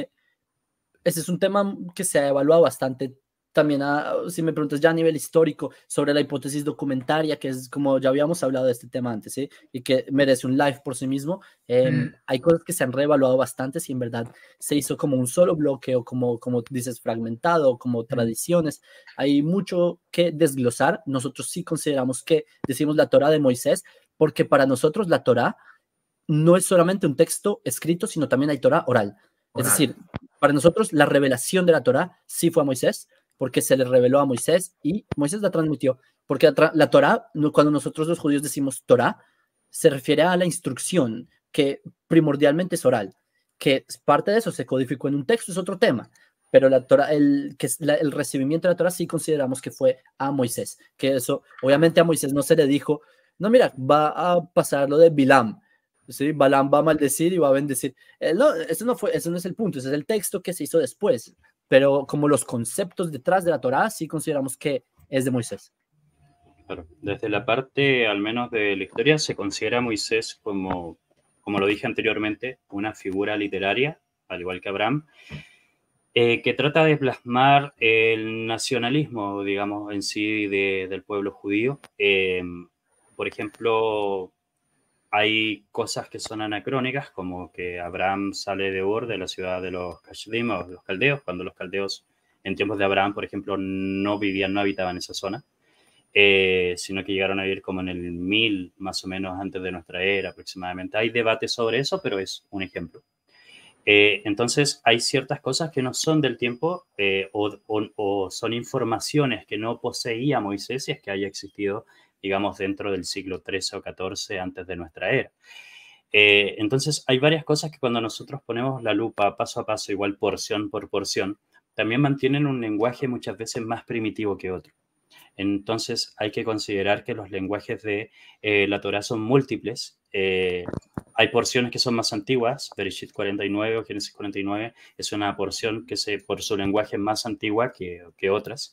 ese es un tema que se ha evaluado bastante. También, si me preguntas ya a nivel histórico, sobre la hipótesis documentaria, que es como ya habíamos hablado de este tema antes, ¿sí? Y que merece un live por sí mismo. Hay cosas que se han reevaluado bastante, si en verdad se hizo como un solo bloque o como dices, fragmentado, como tradiciones. Hay mucho que desglosar. Nosotros sí consideramos que decimos la Torá de Moisés, porque para nosotros la Torá no es solamente un texto escrito, sino también hay Torá oral. Es decir, para nosotros la revelación de la Torá sí fue a Moisés, porque se le reveló a Moisés y Moisés la transmitió. Porque la Torá, cuando nosotros los judíos decimos Torá, se refiere a la instrucción, que primordialmente es oral, que parte de eso se codificó en un texto, es otro tema. Pero la Torá, el recibimiento de la Torá sí consideramos que fue a Moisés. Que eso, obviamente a Moisés no se le dijo, no, mira, va a pasar lo de Bilam. ¿Sí? Balaam va a maldecir y va a bendecir. No, eso no es el punto, ese es el texto que se hizo después. Pero como los conceptos detrás de la Torá, sí consideramos que es de Moisés. Claro. Desde la parte, al menos de la historia, se considera a Moisés como lo dije anteriormente, una figura literaria, al igual que Abraham, que trata de plasmar el nacionalismo, digamos, en sí del pueblo judío. Por ejemplo, hay cosas que son anacrónicas, como que Abraham sale de Ur, de la ciudad de los Kasdim o los caldeos, cuando los caldeos en tiempos de Abraham, por ejemplo, no habitaban esa zona, sino que llegaron a vivir como en el 1000, más o menos antes de nuestra era aproximadamente. Hay debate sobre eso, pero es un ejemplo. Entonces, hay ciertas cosas que no son del tiempo o son informaciones que no poseía Moisés, si es que haya existido, digamos, dentro del siglo XIII o XIV antes de nuestra era. Entonces, hay varias cosas que cuando nosotros ponemos la lupa paso a paso, igual porción por porción, también mantienen un lenguaje muchas veces más primitivo que otro. Entonces, hay que considerar que los lenguajes de la Torá son múltiples. Hay porciones que son más antiguas, Bereshit 49 o Génesis 49 es una porción que por su lenguaje es más antigua que otras.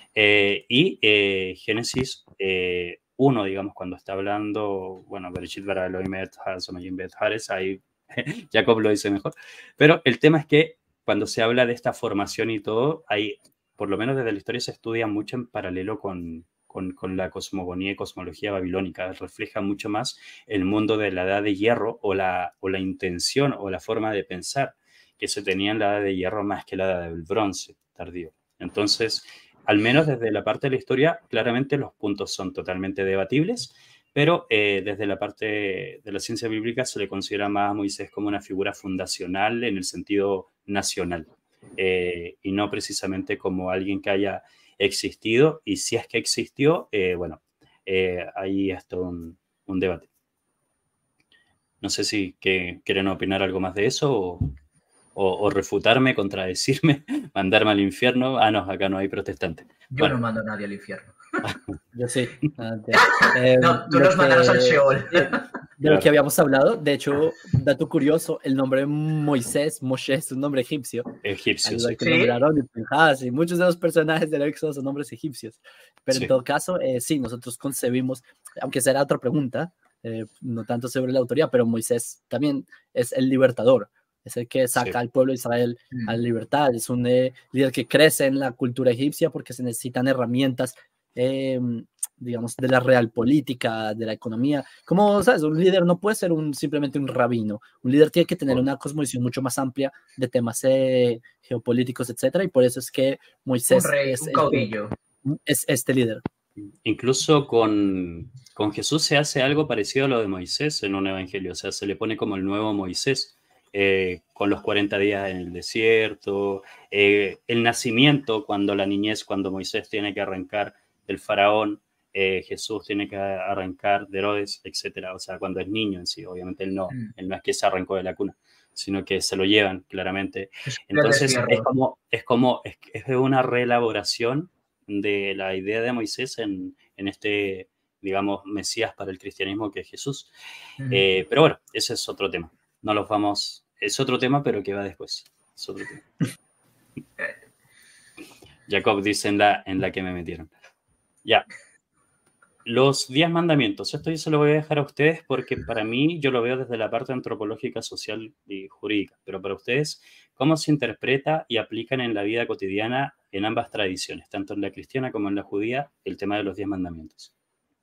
Y Génesis 1, digamos, cuando está hablando, bueno, Bereshit bara Elohim et ha'amayim bet haaretz, ahí Jacob lo dice mejor, pero el tema es que cuando se habla de esta formación y todo, hay, por lo menos desde la historia se estudia mucho en paralelo con la cosmogonía y cosmología babilónica, refleja mucho más el mundo de la edad de hierro o la intención o la forma de pensar que se tenía en la edad de hierro más que la edad del bronce tardío. Entonces, al menos desde la parte de la historia, claramente los puntos son totalmente debatibles, pero desde la parte de la ciencia bíblica se le considera más a Moisés como una figura fundacional en el sentido nacional, y no precisamente como alguien que haya existido, y si es que existió, bueno, ahí está un debate. No sé si quieren opinar algo más de eso o refutarme, contradecirme, mandarme al infierno. Ah, no, acá no hay protestantes. Yo no mando a nadie al infierno. Yo sí. No, tú los mandarás al Sheol. de lo que habíamos hablado. De hecho, dato curioso, el nombre Moisés, Moshe, es un nombre egipcio. Egipcio, Al sí. igual que el nombre Aarón y Pinhas, y muchos de los personajes del Éxodo son nombres egipcios. Pero Sí. en todo caso, sí, nosotros concebimos, aunque será otra pregunta, no tanto sobre la autoría, pero Moisés también es el libertador, es el que saca Sí. al pueblo de Israel a la libertad, es un líder que crece en la cultura egipcia porque se necesitan herramientas, digamos, de la realpolitítica, de la economía. Como, ¿sabes? Un líder no puede ser simplemente un rabino, un líder tiene que tener una cosmovisión mucho más amplia de temas geopolíticos, etcétera, y por eso es que Moisés Un rey, un caudillo. Es este líder. Incluso con Jesús se hace algo parecido a lo de Moisés en un evangelio, o sea, se le pone como el nuevo Moisés, con los 40 días en el desierto, el nacimiento, cuando la niñez, cuando Moisés tiene que arrancar del faraón, Jesús tiene que arrancar de Herodes, etcétera, o sea, cuando es niño en sí, obviamente él no es que se arrancó de la cuna, sino que se lo llevan claramente. Entonces es una reelaboración de la idea de Moisés en este, digamos, Mesías para el cristianismo que es Jesús. Pero bueno, ese es otro tema. No los vamos... Es otro tema, pero que va después. Es otro tema. Jacob dice en la que me metieron. Ya. Los 10 mandamientos. Esto yo se lo voy a dejar a ustedes porque para mí yo lo veo desde la parte antropológica, social y jurídica. Pero para ustedes, ¿cómo se interpreta y aplican en la vida cotidiana en ambas tradiciones, tanto en la cristiana como en la judía, el tema de los 10 mandamientos?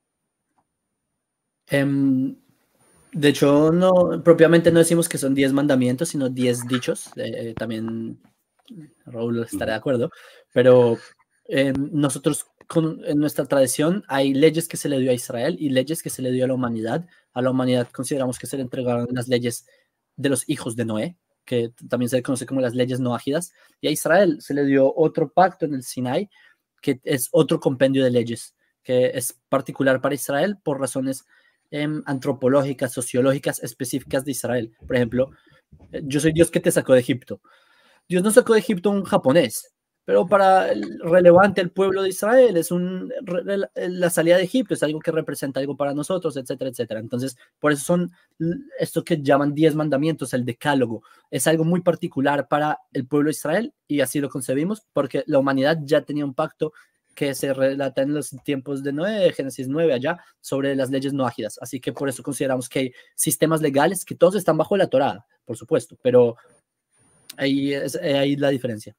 De hecho, no, propiamente no decimos que son 10 mandamientos, sino 10 dichos. También Raúl estará de acuerdo. Pero nosotros, en nuestra tradición, hay leyes que se le dio a Israel y leyes que se le dio a la humanidad. A la humanidad consideramos que se le entregaron las leyes de los hijos de Noé, que también se conoce como las leyes noágidas, y a Israel se le dio otro pacto en el Sinai, que es otro compendio de leyes, que es particular para Israel por razones antropológicas, sociológicas específicas de Israel. Por ejemplo, yo soy Dios que te sacó de Egipto. Dios no sacó de Egipto un japonés, pero para el relevante el pueblo de Israel es la salida de Egipto, es algo que representa algo para nosotros, etcétera, etcétera. Entonces, por eso son esto que llaman 10 mandamientos, el decálogo. Es algo muy particular para el pueblo de Israel y así lo concebimos porque la humanidad ya tenía un pacto que se relata en los tiempos de Noé, Génesis 9 allá, sobre las leyes noágidas. Así que por eso consideramos que hay sistemas legales que todos están bajo la Torá, por supuesto, pero ahí la diferencia.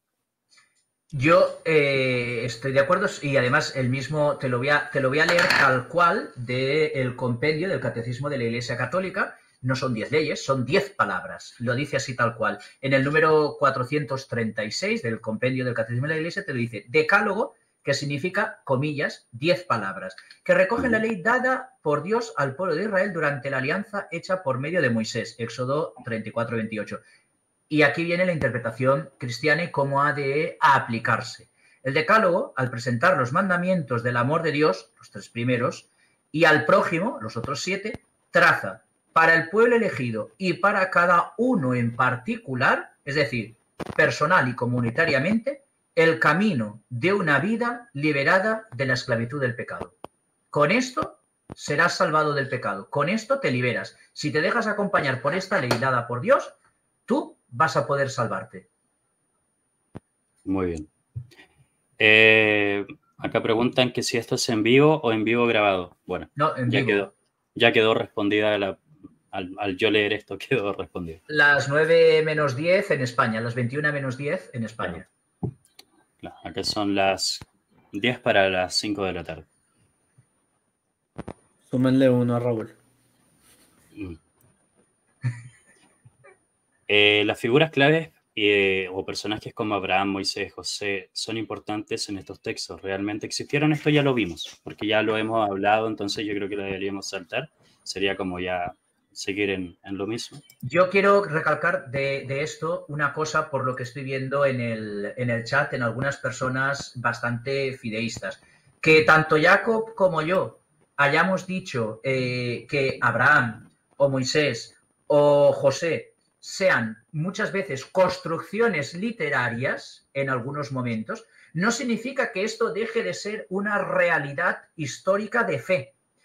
Yo estoy de acuerdo y además el mismo te lo voy a leer tal cual del compendio del Catecismo de la Iglesia Católica. No son 10 leyes, son 10 palabras. Lo dice así tal cual. En el número 436 del compendio del Catecismo de la Iglesia te lo dice decálogo, que significa, comillas, 10 palabras, que recogen la ley dada por Dios al pueblo de Israel durante la alianza hecha por medio de Moisés, Éxodo 34-28. Y aquí viene la interpretación cristiana y cómo ha de aplicarse. El decálogo, al presentar los mandamientos del amor de Dios, los 3 primeros, y al prójimo, los otros 7, traza para el pueblo elegido y para cada uno en particular, es decir, personal y comunitariamente, el camino de una vida liberada de la esclavitud del pecado. Con esto serás salvado del pecado. Con esto te liberas. Si te dejas acompañar por esta ley dada por Dios, tú vas a poder salvarte. Muy bien. Acá preguntan que si esto es en vivo o en vivo grabado. Bueno, no, en vivo. Ya quedó respondida al yo leer esto, quedó respondido. Las 9 menos 10 en España, las 21 menos 10 en España. Claro, acá son las 10 para las 5 de la tarde. Súmenle uno a Raúl. Las figuras claves o personajes como Abraham, Moisés, José son importantes en estos textos. ¿Realmente existieron? Esto ya lo vimos, porque ya lo hemos hablado, entonces yo creo que lo deberíamos saltar. Sería como ya seguir en lo mismo. Yo quiero recalcar de esto una cosa por lo que estoy viendo en el chat en algunas personas bastante fideístas. Que tanto Jacob como yo hayamos dicho que Abraham o Moisés o José sean muchas veces construcciones literarias en algunos momentos, no significa que esto deje de ser una realidad histórica de fe.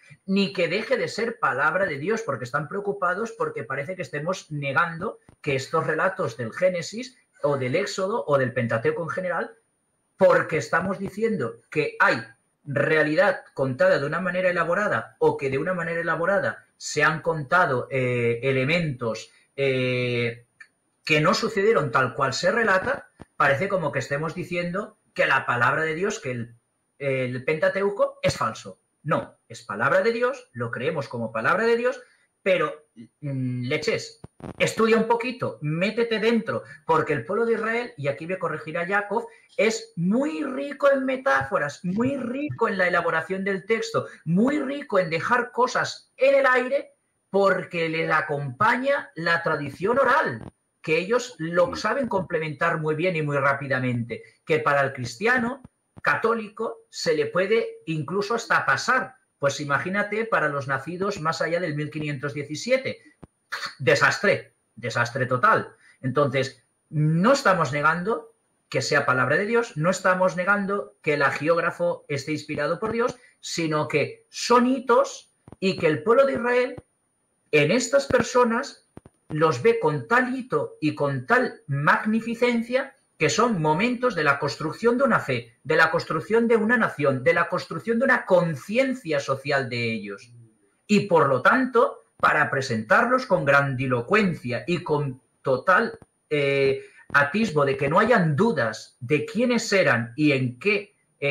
ni que deje de ser palabra de Dios, porque están preocupados porque parece que estemos negando que estos relatos del Génesis o del Éxodo o del Pentateuco en general, porque estamos diciendo que hay realidad contada de una manera elaborada o que de una manera elaborada se han contado elementos que no sucedieron tal cual se relata, parece como que estemos diciendo que la palabra de Dios, que el Pentateuco es falso. No, es palabra de Dios, lo creemos como palabra de Dios, pero leches, estudia un poquito, métete dentro, porque el pueblo de Israel, y aquí me corregirá Jacob, es muy rico en metáforas, muy rico en la elaboración del texto, muy rico en dejar cosas en el aire, porque les acompaña la tradición oral, que ellos lo saben complementar muy bien y muy rápidamente, que para el cristiano católico se le puede incluso hasta pasar. Pues imagínate para los nacidos más allá del 1517. Desastre, desastre total. Entonces, no estamos negando que sea palabra de Dios, no estamos negando que el hagiógrafo esté inspirado por Dios, sino que son hitos y que el pueblo de Israel en estas personas los ve con tal hito y con tal magnificencia que son momentos de la construcción de una fe, de la construcción de una nación, de la construcción de una conciencia social de ellos. Y por lo tanto, para presentarlos con grandilocuencia y con total atisbo de que no hayan dudas de quiénes eran y en qué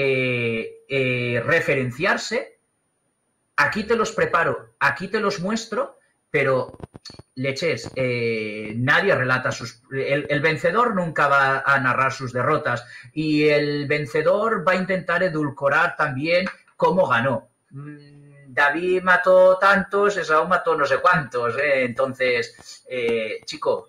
referenciarse, aquí te los preparo, aquí te los muestro, pero leches, nadie relata el vencedor nunca va a narrar sus derrotas y el vencedor va a intentar edulcorar también cómo ganó. David mató tantos, Esaú mató no sé cuántos, entonces, chico,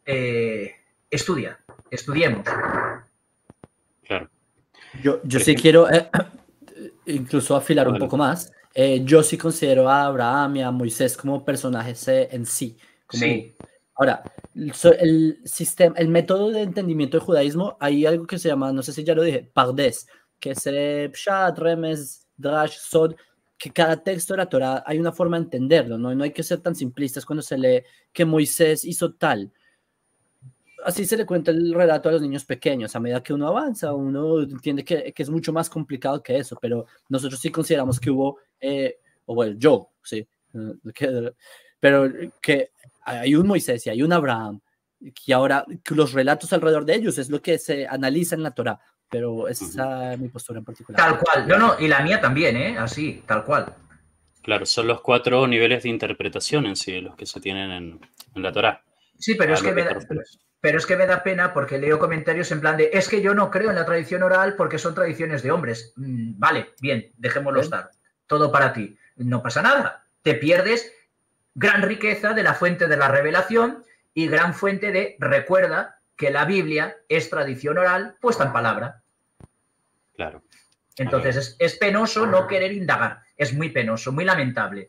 estudiemos. Claro. Yo sí quiero incluso afilar un poco más. Yo sí considero a Abraham y a Moisés como personajes en sí. Sí. Ahora, el sistema, el método de entendimiento del judaísmo, hay algo que se llama, no sé si ya lo dije, Pardes, que es Pshat, Remes, Drash, Sod, que cada texto de la Torah hay una forma de entenderlo, ¿no? No hay que ser tan simplistas cuando se lee que Moisés hizo tal. Así se le cuenta el relato a los niños pequeños. A medida que uno avanza, uno entiende que es mucho más complicado que eso, pero nosotros sí consideramos que hubo, o bueno, yo, sí, pero que hay un Moisés y hay un Abraham, y ahora que los relatos alrededor de ellos es lo que se analiza en la Torah, pero esa es mi postura en particular. Tal cual, no, y la mía también, así, tal cual. Claro, son los 4 niveles de interpretación en sí, los que se tienen en la Torah. Sí, pero es que me da pena porque leo comentarios en plan de es que yo no creo en la tradición oral porque son tradiciones de hombres. Vale, bien, dejémoslo estar. Todo para ti. No pasa nada. Te pierdes gran riqueza de la fuente de la revelación y gran fuente de recuerda que la Biblia es tradición oral puesta en palabra. Claro. Entonces es penoso no querer indagar. Es muy penoso, muy lamentable.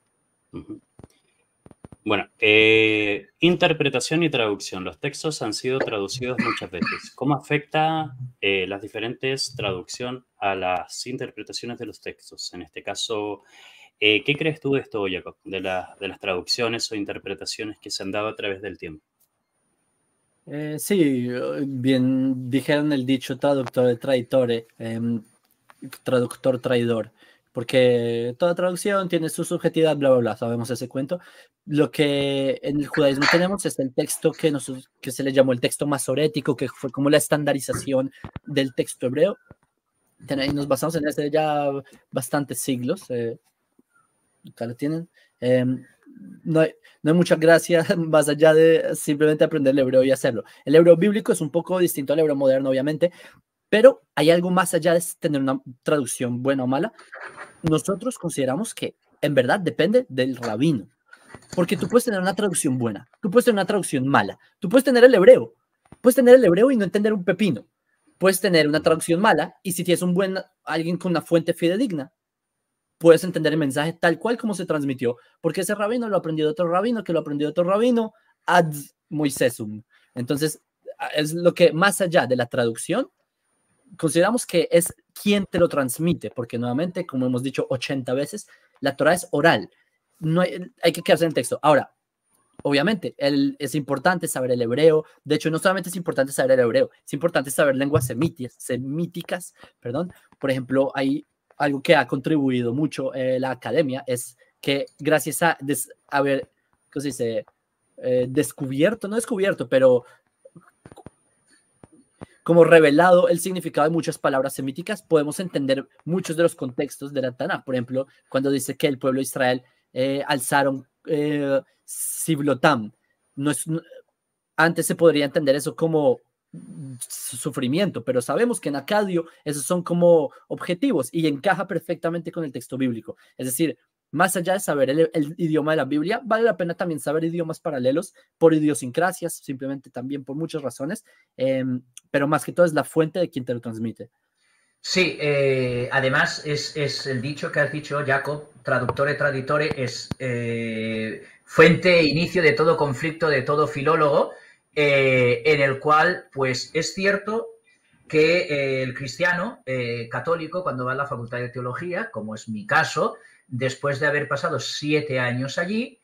Bueno, interpretación y traducción. Los textos han sido traducidos muchas veces. ¿Cómo afecta las diferentes traducciones a las interpretaciones de los textos? En este caso, ¿qué crees tú de esto, Jacob? De las traducciones o interpretaciones que se han dado a través del tiempo. Sí, bien dijeron el dicho traductor traidore, traductor traidor, porque toda traducción tiene su subjetividad, bla, bla, bla, sabemos ese cuento. Lo que en el judaísmo tenemos es el texto que se le llamó el texto masorético, que fue como la estandarización del texto hebreo. Y nos basamos en ese ya bastantes siglos. Acá lo tienen. No hay mucha gracia más allá de simplemente aprender el hebreo y hacerlo. El hebreo bíblico es un poco distinto al hebreo moderno, obviamente, pero hay algo más allá de tener una traducción buena o mala. Nosotros consideramos que en verdad depende del rabino, porque tú puedes tener una traducción buena, tú puedes tener una traducción mala, tú puedes tener el hebreo y no entender un pepino, puedes tener una traducción mala y si tienes alguien con una fuente fidedigna, puedes entender el mensaje tal cual como se transmitió, porque ese rabino lo aprendió de otro rabino, que lo aprendió de otro rabino, ad Moisésum. Entonces, es lo que más allá de la traducción, consideramos que es quien te lo transmite, porque nuevamente, como hemos dicho 80 veces, la Torah es oral. No hay que quedarse en el texto. Ahora, obviamente, es importante saber el hebreo. De hecho, no solamente es importante saber el hebreo, es importante saber lenguas semíticas, perdón. Por ejemplo, hay algo que ha contribuido mucho la academia, es que gracias a haber, ¿cómo se dice? No descubierto, pero como revelado el significado de muchas palabras semíticas, podemos entender muchos de los contextos de la Tanaj. Por ejemplo, cuando dice que el pueblo de Israel alzaron Siblotam. Antes se podría entender eso como sufrimiento, pero sabemos que en acadio esos son como objetivos y encaja perfectamente con el texto bíblico. Es decir, más allá de saber el idioma de la Biblia, vale la pena también saber idiomas paralelos por idiosincrasias, simplemente también por muchas razones, pero más que todo es la fuente de quien te lo transmite. Sí, además es el dicho que has dicho, Jacob, traductore traditore, es fuente e inicio de todo conflicto, de todo filólogo, en el cual, pues, es cierto que el cristiano católico, cuando va a la Facultad de Teología, como es mi caso, después de haber pasado 7 años allí,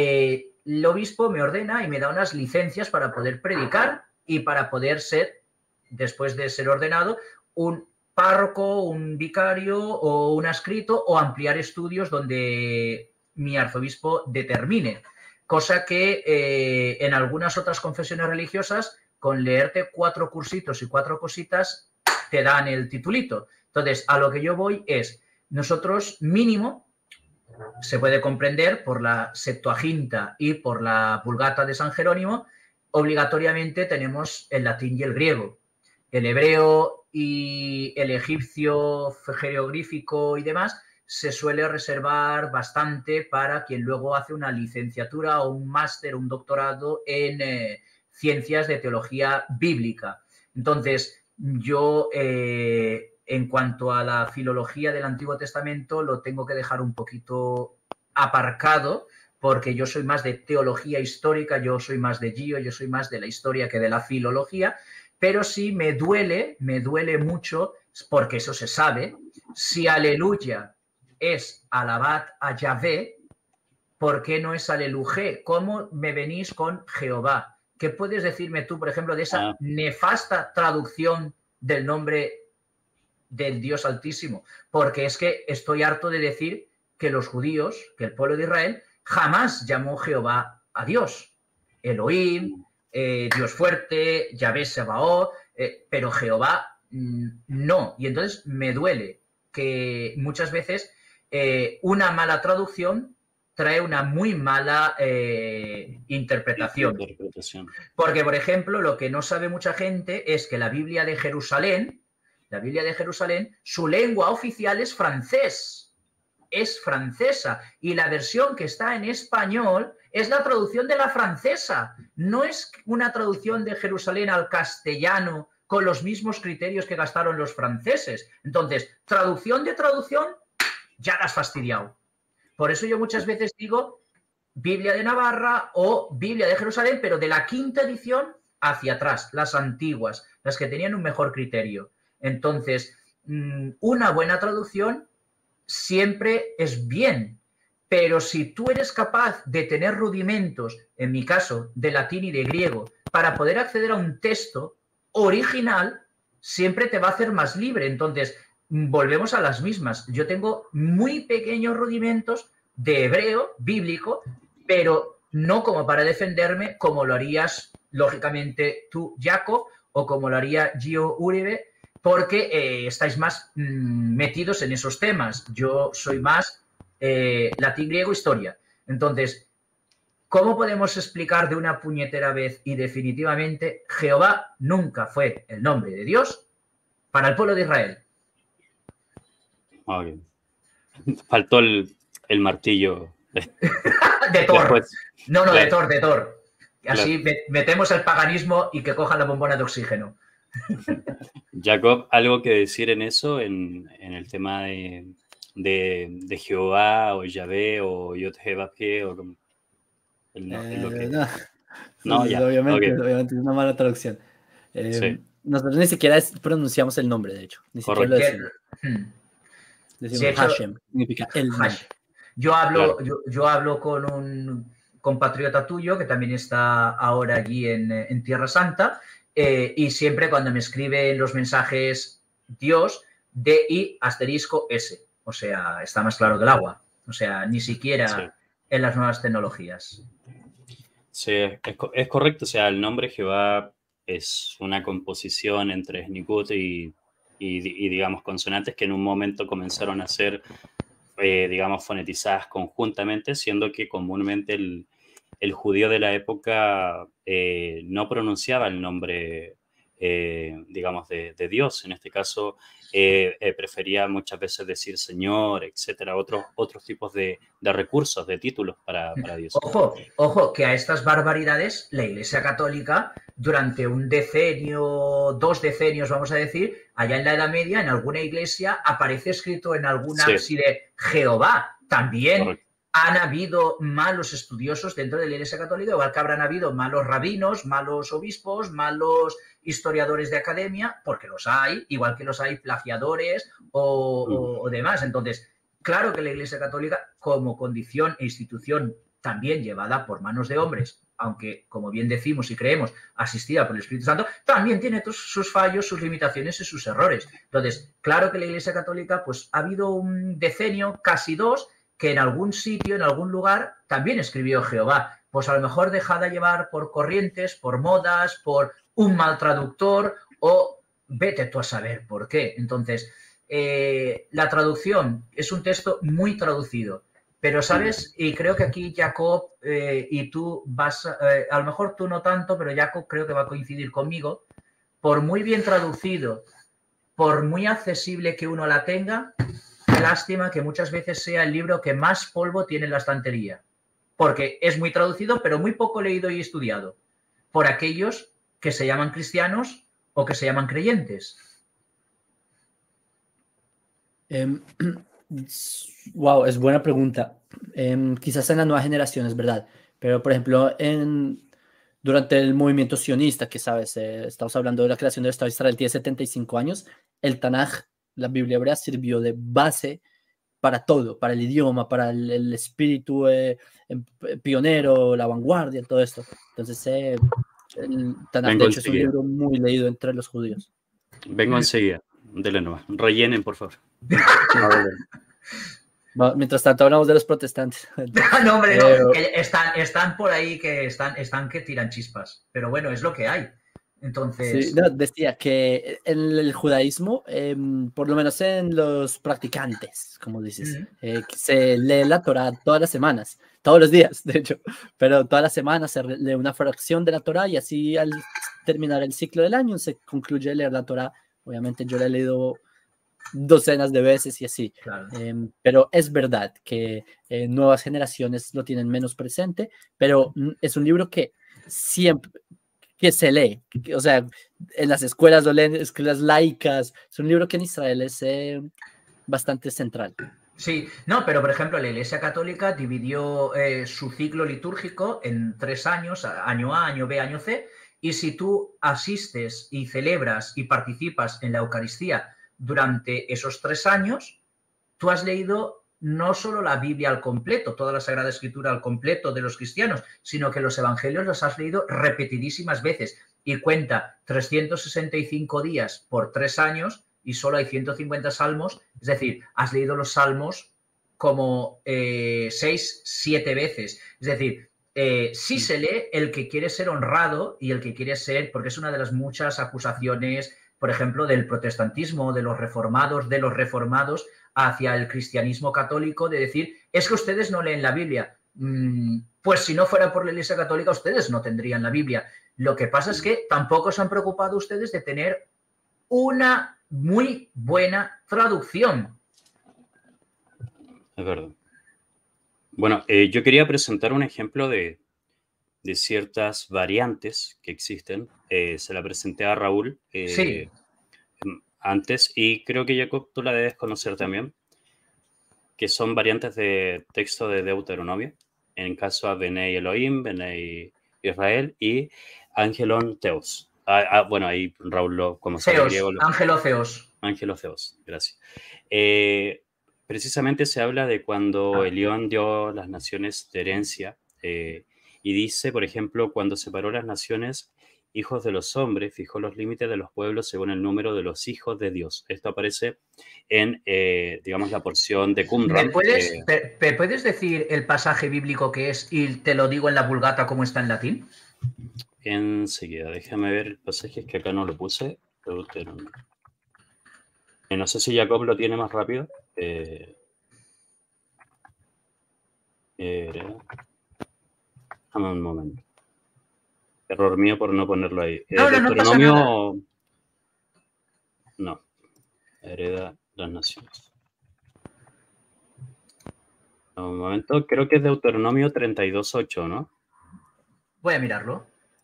el obispo me ordena y me da unas licencias para poder predicar y para poder ser, después de ser ordenado, un párroco, un vicario o un adscrito o ampliar estudios donde mi arzobispo determine. Cosa que en algunas otras confesiones religiosas, con leerte 4 cursitos y 4 cositas, te dan el titulito. Entonces, a lo que yo voy es, nosotros mínimo, se puede comprender por la Septuaginta y por la Vulgata de San Jerónimo, obligatoriamente tenemos el latín y el griego. El hebreo y el egipcio jeroglífico y demás se suele reservar bastante para quien luego hace una licenciatura o un máster o un doctorado en ciencias de teología bíblica. Entonces, yo en cuanto a la filología del Antiguo Testamento lo tengo que dejar un poquito aparcado porque yo soy más de teología histórica, yo soy más de Gio, yo soy más de la historia que de la filología, pero sí me duele mucho, porque eso se sabe, si aleluya es alabad a Yahvé, ¿por qué no es alelujé? ¿Cómo me venís con Jehová? ¿Qué puedes decirme tú, por ejemplo, de esa nefasta traducción del nombre del Dios Altísimo? Porque es que estoy harto de decir que los judíos, que el pueblo de Israel, jamás llamó Jehová a Dios. Elohim, Dios fuerte, Yahvé Sebaot, pero Jehová no. Y entonces me duele que muchas veces una mala traducción trae una muy mala interpretación. Porque, por ejemplo, lo que no sabe mucha gente es que la Biblia de Jerusalén, su lengua oficial es francés, es francesa, y la versión que está en español es la traducción de la francesa, no es una traducción de Jerusalén al castellano con los mismos criterios que gastaron los franceses. Entonces, traducción de traducción, ya la has fastidiado. Por eso yo muchas veces digo Biblia de Navarra o Biblia de Jerusalén, pero de la 5ª edición hacia atrás, las antiguas, las que tenían un mejor criterio. Entonces, una buena traducción siempre es bien, pero si tú eres capaz de tener rudimentos, en mi caso, de latín y de griego, para poder acceder a un texto original, siempre te va a hacer más libre. Entonces, volvemos a las mismas. Yo tengo muy pequeños rudimentos de hebreo bíblico, pero no como para defenderme, como lo harías, lógicamente, tú, Jacob, o como lo haría Gio Uribe, porque estáis más metidos en esos temas. Yo soy más latín, griego, historia. Entonces, ¿cómo podemos explicar de una puñetera vez y definitivamente Jehová nunca fue el nombre de Dios para el pueblo de Israel? Okay. Faltó el martillo. De Thor. Después, no, claro. de Thor. Así Claro. metemos el paganismo y que cojan la bombona de oxígeno. Jacob, ¿algo que decir en eso, en el tema de Jehová o Yahvé o Yod-Heh-Vav-Heh o como lo que... No, No, ya. obviamente, Okay. obviamente es una mala traducción. Sí. Nosotros ni siquiera pronunciamos el nombre, de hecho. Ni siquiera lo decimos. Decimos De hecho, Hashem, significa el nombre. Yo hablo, Claro. yo hablo con un compatriota tuyo que también está ahora allí en Tierra Santa y siempre cuando me escribe en los mensajes Dios, DI asterisco S. O sea, está más claro que el agua. O sea, ni Sí. siquiera en las nuevas tecnologías. Sí, es correcto. O sea, el nombre Jehová es una composición entre Snicut y, digamos, consonantes que en un momento comenzaron a ser, digamos, fonetizadas conjuntamente, siendo que comúnmente el judío de la época no pronunciaba el nombre, digamos, de Dios. En este caso, prefería muchas veces decir Señor, etcétera, otros tipos de recursos, de títulos para Dios. Ojo, que a estas barbaridades la Iglesia Católica durante un decenio, 2 decenios, vamos a decir, allá en la Edad Media, en alguna iglesia aparece escrito en algún Sí. ábside Jehová. También Correcto. han habido malos estudiosos dentro de la Iglesia Católica, igual que habrán habido malos rabinos, malos obispos, malos historiadores de academia, porque los hay, igual que los hay plagiadores o demás. Entonces, claro que la Iglesia Católica, como condición e institución también llevada por manos de hombres, aunque, como bien decimos y creemos, asistida por el Espíritu Santo, también tiene sus fallos, sus limitaciones y sus errores. Entonces, claro que la Iglesia Católica, pues ha habido un decenio, casi 2, que en algún sitio, en algún lugar, también escribió Jehová. Pues a lo mejor dejada llevar por corrientes, por modas, por un mal traductor o vete tú a saber por qué. Entonces, la traducción es un texto muy traducido. Pero, ¿sabes? Y creo que aquí Jacob y tú vas, a lo mejor tú no tanto, pero Jacob creo que va a coincidir conmigo. Por muy bien traducido, por muy accesible que uno la tenga, qué lástima que muchas veces sea el libro que más polvo tiene en la estantería. Porque es muy traducido, pero muy poco leído y estudiado por aquellos que se llaman cristianos o que se llaman creyentes. Wow, es buena pregunta. Quizás en la nueva generación es verdad, pero por ejemplo, durante el movimiento sionista, que sabes, estamos hablando de la creación del Estado de Israel, tiene 75 años, el Tanaj, la Biblia hebrea, sirvió de base para todo, para el idioma, para el espíritu pionero, la vanguardia, todo esto. Entonces, el Tanaj, de hecho, es un libro muy leído entre los judíos. Vengo enseguida. Dele nomás. Rellenen, por favor. Mientras tanto hablamos de los protestantes. No, hombre, no. Están por ahí que están que tiran chispas. Pero bueno, es lo que hay. Entonces... Sí, no, decía que en el judaísmo, por lo menos en los practicantes, como dices, se lee la Torá todas las semanas, todos los días, de hecho, pero todas las semanas se lee una fracción de la Torá y así al terminar el ciclo del año se concluye leer la Torá. Obviamente yo la he leído docenas de veces y así, Claro. Pero es verdad que nuevas generaciones lo tienen menos presente, pero es un libro que siempre que se lee, o sea, en las escuelas lo leen, escuelas laicas, es un libro que en Israel es bastante central. Sí, no, pero por ejemplo la Iglesia Católica dividió su ciclo litúrgico en 3 años, año A, año B, año C, y si tú asistes y celebras y participas en la Eucaristía durante esos 3 años, tú has leído no solo la Biblia al completo, toda la Sagrada Escritura al completo de los cristianos, sino que los evangelios los has leído repetidísimas veces y cuenta 365 días por 3 años y solo hay 150 salmos, es decir, has leído los salmos como 6, 7 veces, es decir, sí se lee el que quiere ser honrado y el que quiere ser, porque es una de las muchas acusaciones, por ejemplo, del protestantismo, de los reformados hacia el cristianismo católico, de decir, es que ustedes no leen la Biblia. Pues si no fuera por la Iglesia Católica, ustedes no tendrían la Biblia. Lo que pasa es que tampoco se han preocupado ustedes de tener una muy buena traducción. Es verdad. Bueno, yo quería presentar un ejemplo de ciertas variantes que existen. Se la presenté a Raúl Sí. antes y creo que Jacob tú la debes conocer también, que son variantes de texto de Deuteronomio, en caso a Benei Elohim, Benei Israel y Angelon Teos. Bueno, ahí Raúl, como sabe Zeos, griego, Ángelo Zeos. Ángelo Zeos, gracias. Precisamente se habla de cuando Elión dio las naciones de herencia y dice, por ejemplo, cuando separó las naciones, hijos de los hombres, fijó los límites de los pueblos según el número de los hijos de Dios. Esto aparece en, digamos, la porción de Qumran. ¿Me puedes decir el pasaje bíblico que es y te lo digo en la Vulgata como está en latín? Enseguida, déjame ver el pasaje, es que acá no lo puse. No sé si Jacob lo tiene más rápido. Dame un momento. Error mío por no ponerlo ahí. No pasa nada. No. Hereda las naciones. Un momento, creo que es Deuteronomio 32:8, ¿no? Voy a mirarlo.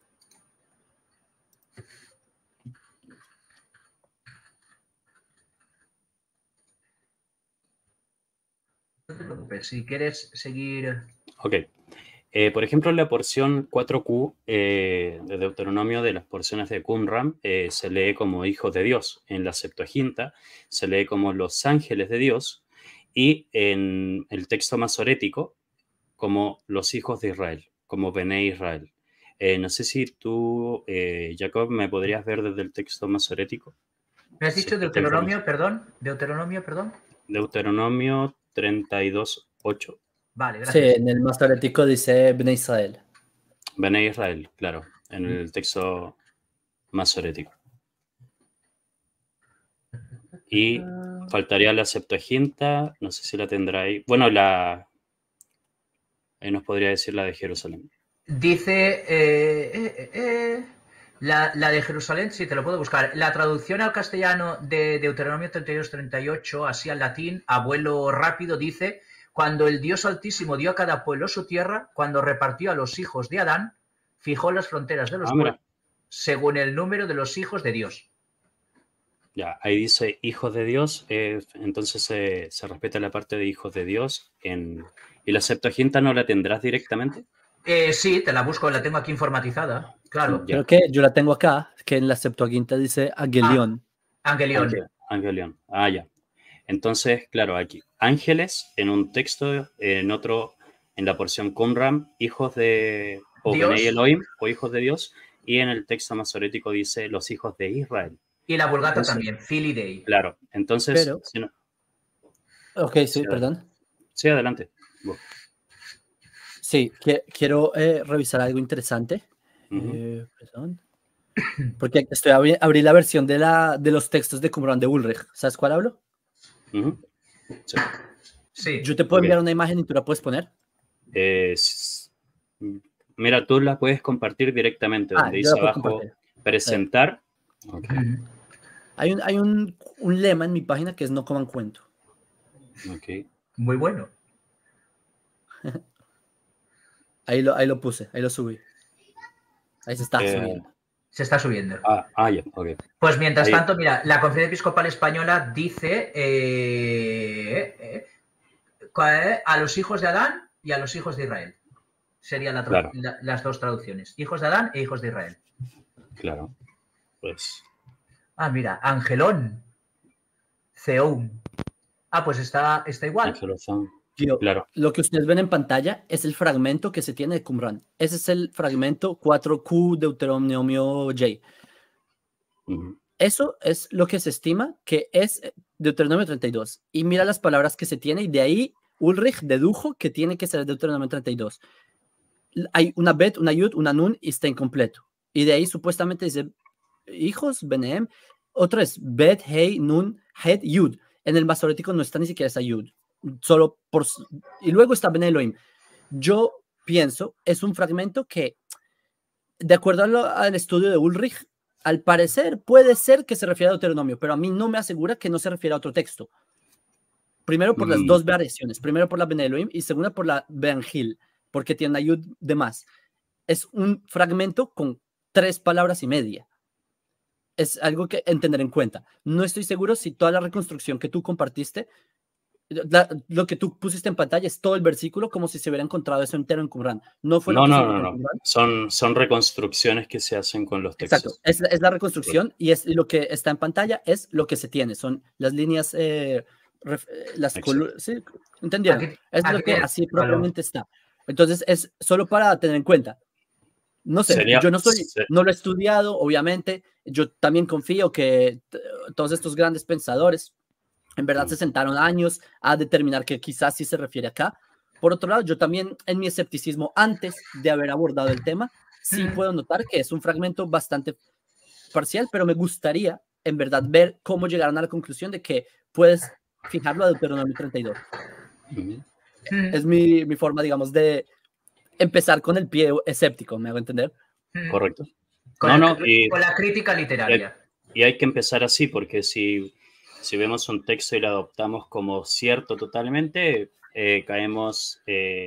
No te preocupes, si quieres seguir... Ok. Por ejemplo, en la porción 4Q de Deuteronomio de las porciones de Qumran se lee como hijos de Dios. En la Septuaginta se lee como los ángeles de Dios y en el texto masorético como los hijos de Israel, como Bené Israel. No sé si tú, Jacob, me podrías ver desde el texto masorético. ¿Me has dicho Deuteronomio, perdón? Deuteronomio, perdón. Deuteronomio 32:8. Vale, gracias. Sí, en el masorético dice Bnei Israel. Bené Israel, claro, en el texto masorético. Y faltaría la Septuaginta, no sé si la tendrá ahí. Bueno, ahí nos podría decir la de Jerusalén. Dice la de Jerusalén, sí, te lo puedo buscar. La traducción al castellano de Deuteronomio 32:38, así al latín, abuelo rápido, dice: cuando el Dios Altísimo dio a cada pueblo su tierra, cuando repartió a los hijos de Adán, fijó las fronteras de los pueblos según el número de los hijos de Dios. Ya, ahí dice hijos de Dios, entonces se respeta la parte de hijos de Dios. ¿Y la Septuaginta no la tendrás directamente? Sí, te la busco, la tengo aquí informatizada, claro. Creo que yo la tengo acá, que en la Septuaginta dice Agelión. Angelión. Angelión. Ya. Entonces, claro, aquí ángeles en un texto, en otro, en la porción Qumran, hijos de Bené Elohim o hijos de Dios, y en el texto masorético dice los hijos de Israel. Y la Vulgata también, Fili Dei. Claro, entonces... Pero, si no, ok, sí, perdón. Sí, adelante. Sí, quiero revisar algo interesante. Perdón. Porque abrí la versión de los textos de Qumran de Ulrich. ¿Sabes cuál hablo? Sí. Yo te puedo enviar una imagen y tú la puedes poner. Mira, tú la puedes compartir directamente, donde dice abajo presentar. Okay. Hay un lema en mi página que es no coman cuento. Okay. Muy bueno. Ahí lo puse, ahí lo subí. Ahí se está subiendo. Se está subiendo. Ya, ok. Pues mientras tanto, mira, la Conferencia Episcopal Española dice a los hijos de Adán y a los hijos de Israel. Serían las dos traducciones. Hijos de Adán e hijos de Israel. Claro. Pues. Mira, Angelón. Zeum. Pues está igual. Angelozón. Claro. Lo que ustedes ven en pantalla es el fragmento que se tiene de Qumran. Ese es el fragmento 4Q Deuteronomio J. Eso es lo que se estima que es Deuteronomio 32. Y mira las palabras que se tiene y de ahí Ulrich dedujo que tiene que ser Deuteronomio 32. Hay una bet, una yud, una nun y está incompleto. Y de ahí supuestamente dice hijos, benehem. Otro es bet, hey, nun, het, yud. En el masorético no está ni siquiera esa yud. Solo y luego está Bené Elohim. Yo pienso, es un fragmento que, de acuerdo al estudio de Ulrich, al parecer puede ser que se refiere a Deuteronomio, pero a mí no me asegura que no se refiere a otro texto. Primero por las dos variaciones, primero por la Bené Elohim y segunda por la Benjil, porque tiene una yud de más. Es un fragmento con 3 palabras y media. Es algo que tener en cuenta. No estoy seguro si toda la reconstrucción que tú compartiste lo que tú pusiste en pantalla es todo el versículo como si se hubiera encontrado eso entero en Qumran. No fue lo No, que se no, encontró no, en no. Qumran. Son reconstrucciones que se hacen con los Exacto, textos. es la reconstrucción y es lo que está en pantalla es lo que se tiene, son las líneas, las Exacto. ¿sí? ¿Entendieron? Aquí, Es lo aquí que tienes, así Pablo. propiamente está. Entonces es solo para tener en cuenta. No sé, Sería, yo no se- lo he estudiado, obviamente. Yo también confío que todos estos grandes pensadores en verdad se sentaron años a determinar que quizás sí se refiere acá. Por otro lado, yo también en mi escepticismo antes de haber abordado el tema, sí puedo notar que es un fragmento bastante parcial, pero me gustaría en verdad ver cómo llegaron a la conclusión de que puedes fijarlo a Deuteronomio 32. Ujú. Es mi forma, digamos, de empezar con el pie escéptico, ¿me hago entender? Correcto. Con, No, el- no, con la crítica literaria. y hay que empezar así, porque si vemos un texto y lo adoptamos como cierto totalmente, caemos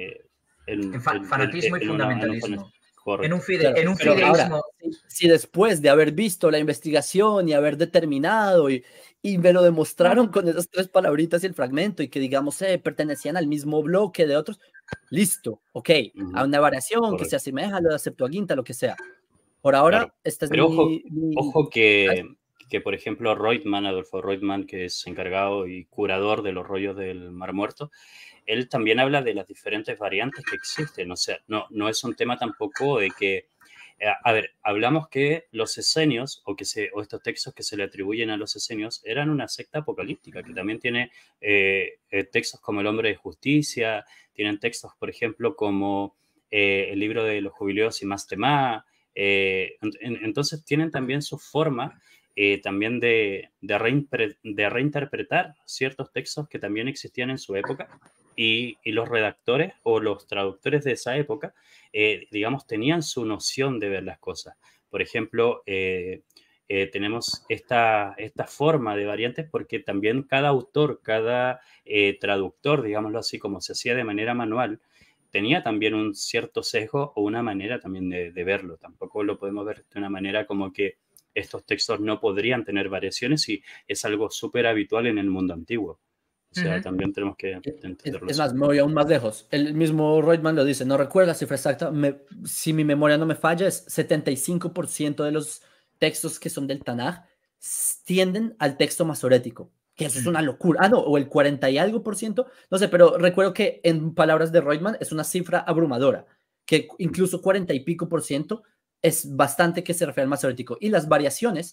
En fanatismo y en fundamentalismo. correcto. Claro, En un pero ahora, fideísmo. si después de haber visto la investigación y haber determinado y me lo demostraron con esas 3 palabritas y el fragmento y que digamos pertenecían al mismo bloque de otros, listo, ok, Ujú. hay una variación que Correcto. se asemeja a lo de la Septuaginta, lo que sea. Por ahora, Claro. esta es Pero ojo, mi- que, por ejemplo, Reutemann, Adolfo Reutemann, que es encargado y curador de los rollos del Mar Muerto, él también habla de las diferentes variantes que existen. O sea, no es un tema tampoco de que, a ver, hablamos que los esenios o estos textos que se le atribuyen a los esenios eran una secta apocalíptica, que también tiene textos como El Hombre de Justicia, tienen textos, por ejemplo, como el libro de los jubileos y más temá. Entonces tienen también su forma también de reinterpretar ciertos textos que también existían en su época y los redactores o los traductores de esa época, digamos, tenían su noción de ver las cosas. Por ejemplo, tenemos esta forma de variantes porque también cada autor, cada traductor, digámoslo así, como se hacía de manera manual, tenía también un cierto sesgo o una manera también de verlo. Tampoco lo podemos ver de una manera como que estos textos no podrían tener variaciones y es algo súper habitual en el mundo antiguo. O sea, también tenemos que entenderlo Es así. más, me voy aún más lejos. El mismo Reutemann lo dice, no recuerdo la cifra exacta, si mi memoria no me falla, es 75% de los textos que son del Tanaj tienden al texto masorético, que eso es una locura. Ah, no, o el 40 y algo por ciento, no sé, pero recuerdo que en palabras de Reutemann es una cifra abrumadora, que incluso 40 y pico por ciento es bastante que se refiere al masorético. Y las variaciones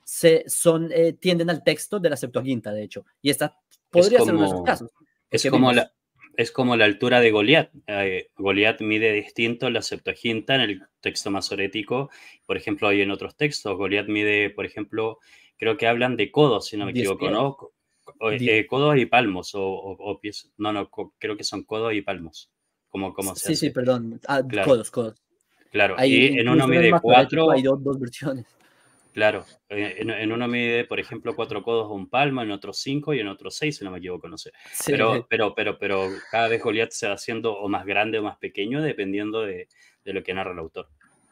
tienden al texto de la Septuaginta, de hecho, y esta podría ser uno de esos casos. Es como la altura de Goliat. Goliat mide distinto la Septuaginta en el texto masorético. Por ejemplo, hay en otros textos. Goliat mide, por ejemplo, creo que hablan de codos, si no me 10 equivoco, pies. ¿no? Codos y palmos, o pies. No, creo que son codos y palmos. Como se hace. Sí, perdón. Claro, Codos. claro. Hay, Y en uno incluso en el mide masorético 4. hay dos versiones. Claro, en uno mide, por ejemplo, 4 codos o un palmo, en otro 5 y en otro 6, si no me equivoco, no sé. Sí. Pero cada vez Goliat se va haciendo o más grande o más pequeño dependiendo de lo que narra el autor.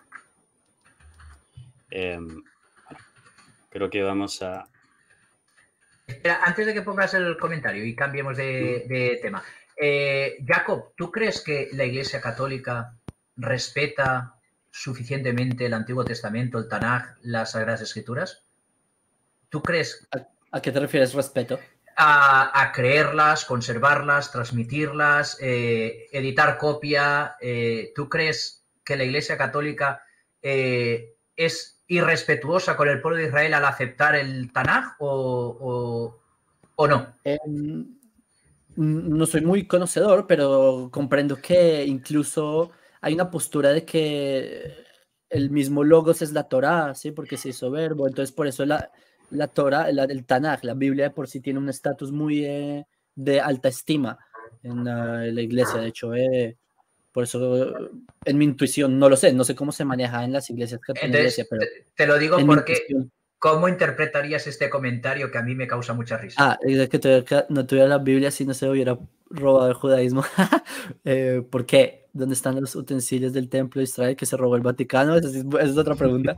Bueno, creo que vamos a... Espera, antes de que pongas el comentario y cambiemos de tema. Jacob, ¿tú crees que la Iglesia Católica respeta suficientemente el Antiguo Testamento, el Tanaj, las Sagradas Escrituras? ¿Tú crees ¿A qué te refieres respeto? a creerlas, conservarlas, transmitirlas, editar copia? ¿Tú crees que la Iglesia Católica es irrespetuosa con el pueblo de Israel al aceptar el Tanaj o no? No soy muy conocedor, pero comprendo que incluso hay una postura de que el mismo Logos es la Torá, ¿sí? Porque se hizo verbo, entonces por eso la Torá, el Tanaj, la Biblia de por sí tiene un estatus muy de alta estima en la iglesia, de hecho, por eso en mi intuición, no lo sé, no sé cómo se maneja en las iglesias, Entonces, pero te lo digo en porque ¿cómo interpretarías este comentario que a mí me causa mucha risa? Es que no tuviera la Biblia si no se hubiera robado el judaísmo. ¿Por qué? ¿Dónde están los utensilios del templo de Israel que se robó el Vaticano? Esa es otra pregunta.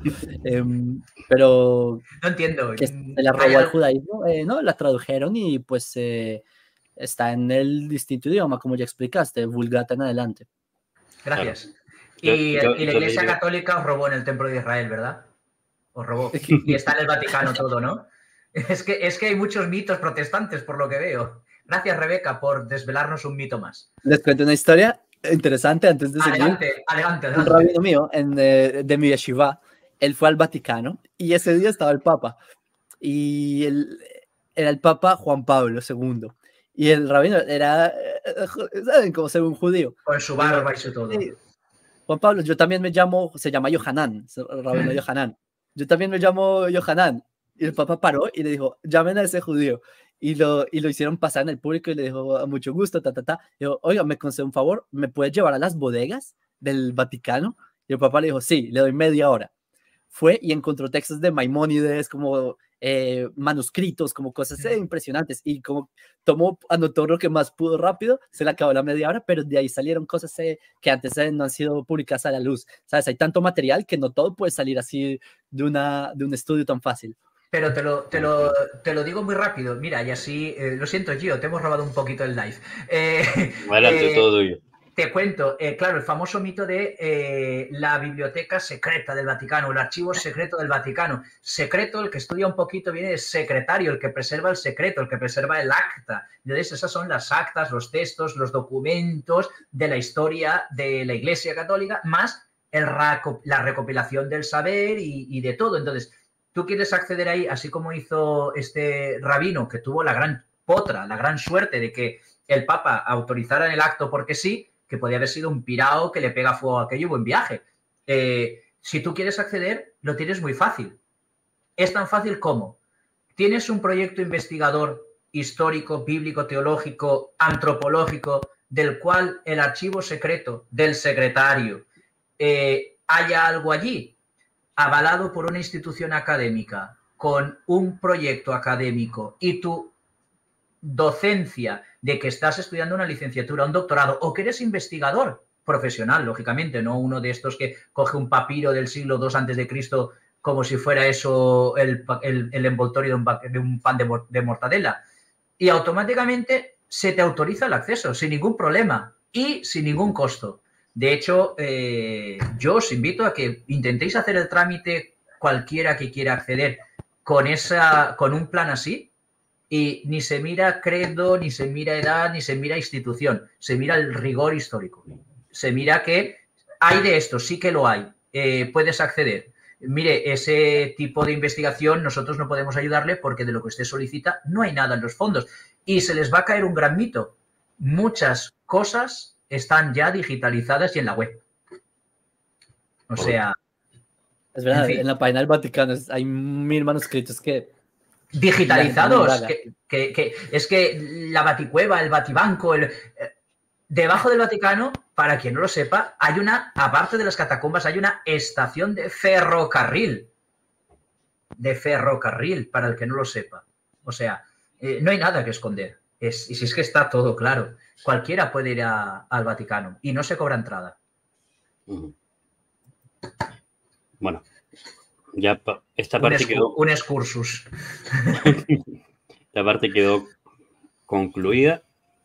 Pero no entiendo. que se la robó al judaísmo, no, la tradujeron y pues está en el distinto idioma, como ya explicaste, Vulgata en adelante. Gracias. Claro. Y Yo la Iglesia diría- Católica os robó en el Templo de Israel, ¿verdad? Os robó. Y está en el Vaticano todo, ¿no? Es que hay muchos mitos protestantes, por lo que veo. Gracias, Rebeca, por desvelarnos un mito más. Les cuento una historia interesante antes de seguir. Adelante, adelante, Un adelante. rabino mío de mi yeshiva, él fue al Vaticano y ese día estaba el Papa. Y era el Papa Juan Pablo II. Y el rabino era, ¿saben? Como ser un judío. Con su barba y su todo. Sí, Juan Pablo, yo también me llamo, se llama Yohanan, el rabino Yohanan. Yo también me llamo Yohanan. Y el Papa paró y le dijo, llamen a ese judío. Y lo hicieron pasar en el público y le dijo, a mucho gusto, ta, ta, ta. Dijo, oiga, me concede un favor, ¿me puedes llevar a las bodegas del Vaticano? Y el Papa le dijo, sí, le doy media hora. Fue y encontró textos de Maimónides, como manuscritos, como cosas impresionantes. Y como anotó lo que más pudo rápido, se le acabó la media hora, pero de ahí salieron cosas que antes no han sido publicadas a la luz. ¿Sabes? Hay tanto material que no todo puede salir así de un estudio tan fácil. Pero te lo digo muy rápido. Mira, y así, lo siento, Gio, te hemos robado un poquito el live. Adelante, todo tuyo. Te cuento, claro, el famoso mito de la biblioteca secreta del Vaticano, el archivo secreto del Vaticano. Secreto, el que estudia un poquito viene de secretario, el que preserva el secreto, el que preserva el acta. Entonces, esas son las actas, los textos, los documentos de la historia de la Iglesia Católica, más la recopilación del saber y de todo. Entonces, tú quieres acceder ahí, así como hizo este rabino, que tuvo la gran potra, la gran suerte de que el Papa autorizara en el acto porque sí, que podía haber sido un pirao que le pega fuego a aquello, buen viaje. Si tú quieres acceder, lo tienes muy fácil. Es tan fácil como tienes un proyecto investigador histórico, bíblico, teológico, antropológico, del cual el archivo secreto del secretario haya algo allí, avalado por una institución académica, con un proyecto académico y tu docencia de que estás estudiando una licenciatura, un doctorado o que eres investigador profesional, lógicamente, no uno de estos que coge un papiro del siglo II antes de Cristo como si fuera eso el envoltorio de un pan de mortadela. Y automáticamente se te autoriza el acceso sin ningún problema y sin ningún costo. De hecho, yo os invito a que intentéis hacer el trámite cualquiera que quiera acceder con un plan así. Y ni se mira credo, ni se mira edad, ni se mira institución. Se mira el rigor histórico. Se mira que hay de esto, sí que lo hay. Puedes acceder. Mire, ese tipo de investigación nosotros no podemos ayudarle porque de lo que usted solicita no hay nada en los fondos. Y se les va a caer un gran mito. Muchas cosas están ya digitalizadas y en la web. O sea... Es verdad, en fin. en la página del Vaticano hay 1000 manuscritos que... digitalizados, es que la Baticueva, el Batibanco, debajo del Vaticano, para quien no lo sepa, hay aparte de las catacumbas, hay una estación de ferrocarril, para el que no lo sepa. O sea, no hay nada que esconder. Y si es que está todo claro, cualquiera puede ir al Vaticano y no se cobra entrada. Bueno. Ya esta parte quedó... Un excursus. Esta parte quedó concluida.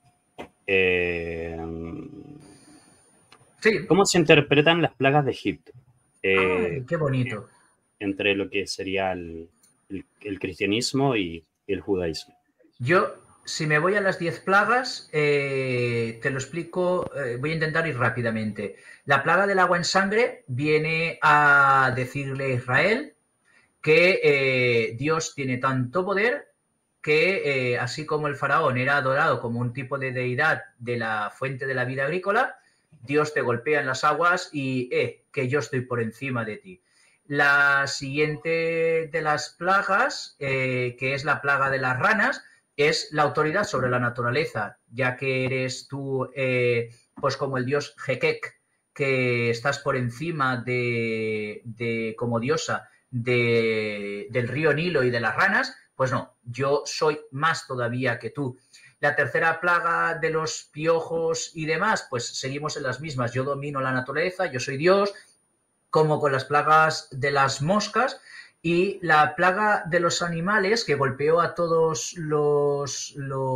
Sí. ¿Cómo se interpretan las plagas de Egipto? Ay, qué bonito. Entre lo que sería el cristianismo y el judaísmo. Yo, si me voy a las 10 plagas, te lo explico, voy a intentar ir rápidamente. La plaga del agua en sangre viene a decirle a Israel que Dios tiene tanto poder que, así como el faraón era adorado como un tipo de deidad de la fuente de la vida agrícola, Dios te golpea en las aguas y que yo estoy por encima de ti. La siguiente de las plagas, que es la plaga de las ranas, es la autoridad sobre la naturaleza, ya que eres tú, pues como el dios Hekek, que estás por encima como diosa del río Nilo y de las ranas, pues no, yo soy más todavía que tú. La tercera plaga de los piojos y demás, pues seguimos en las mismas. Yo domino la naturaleza, yo soy Dios, como con las plagas de las moscas. Y la plaga de los animales, que golpeó a todos los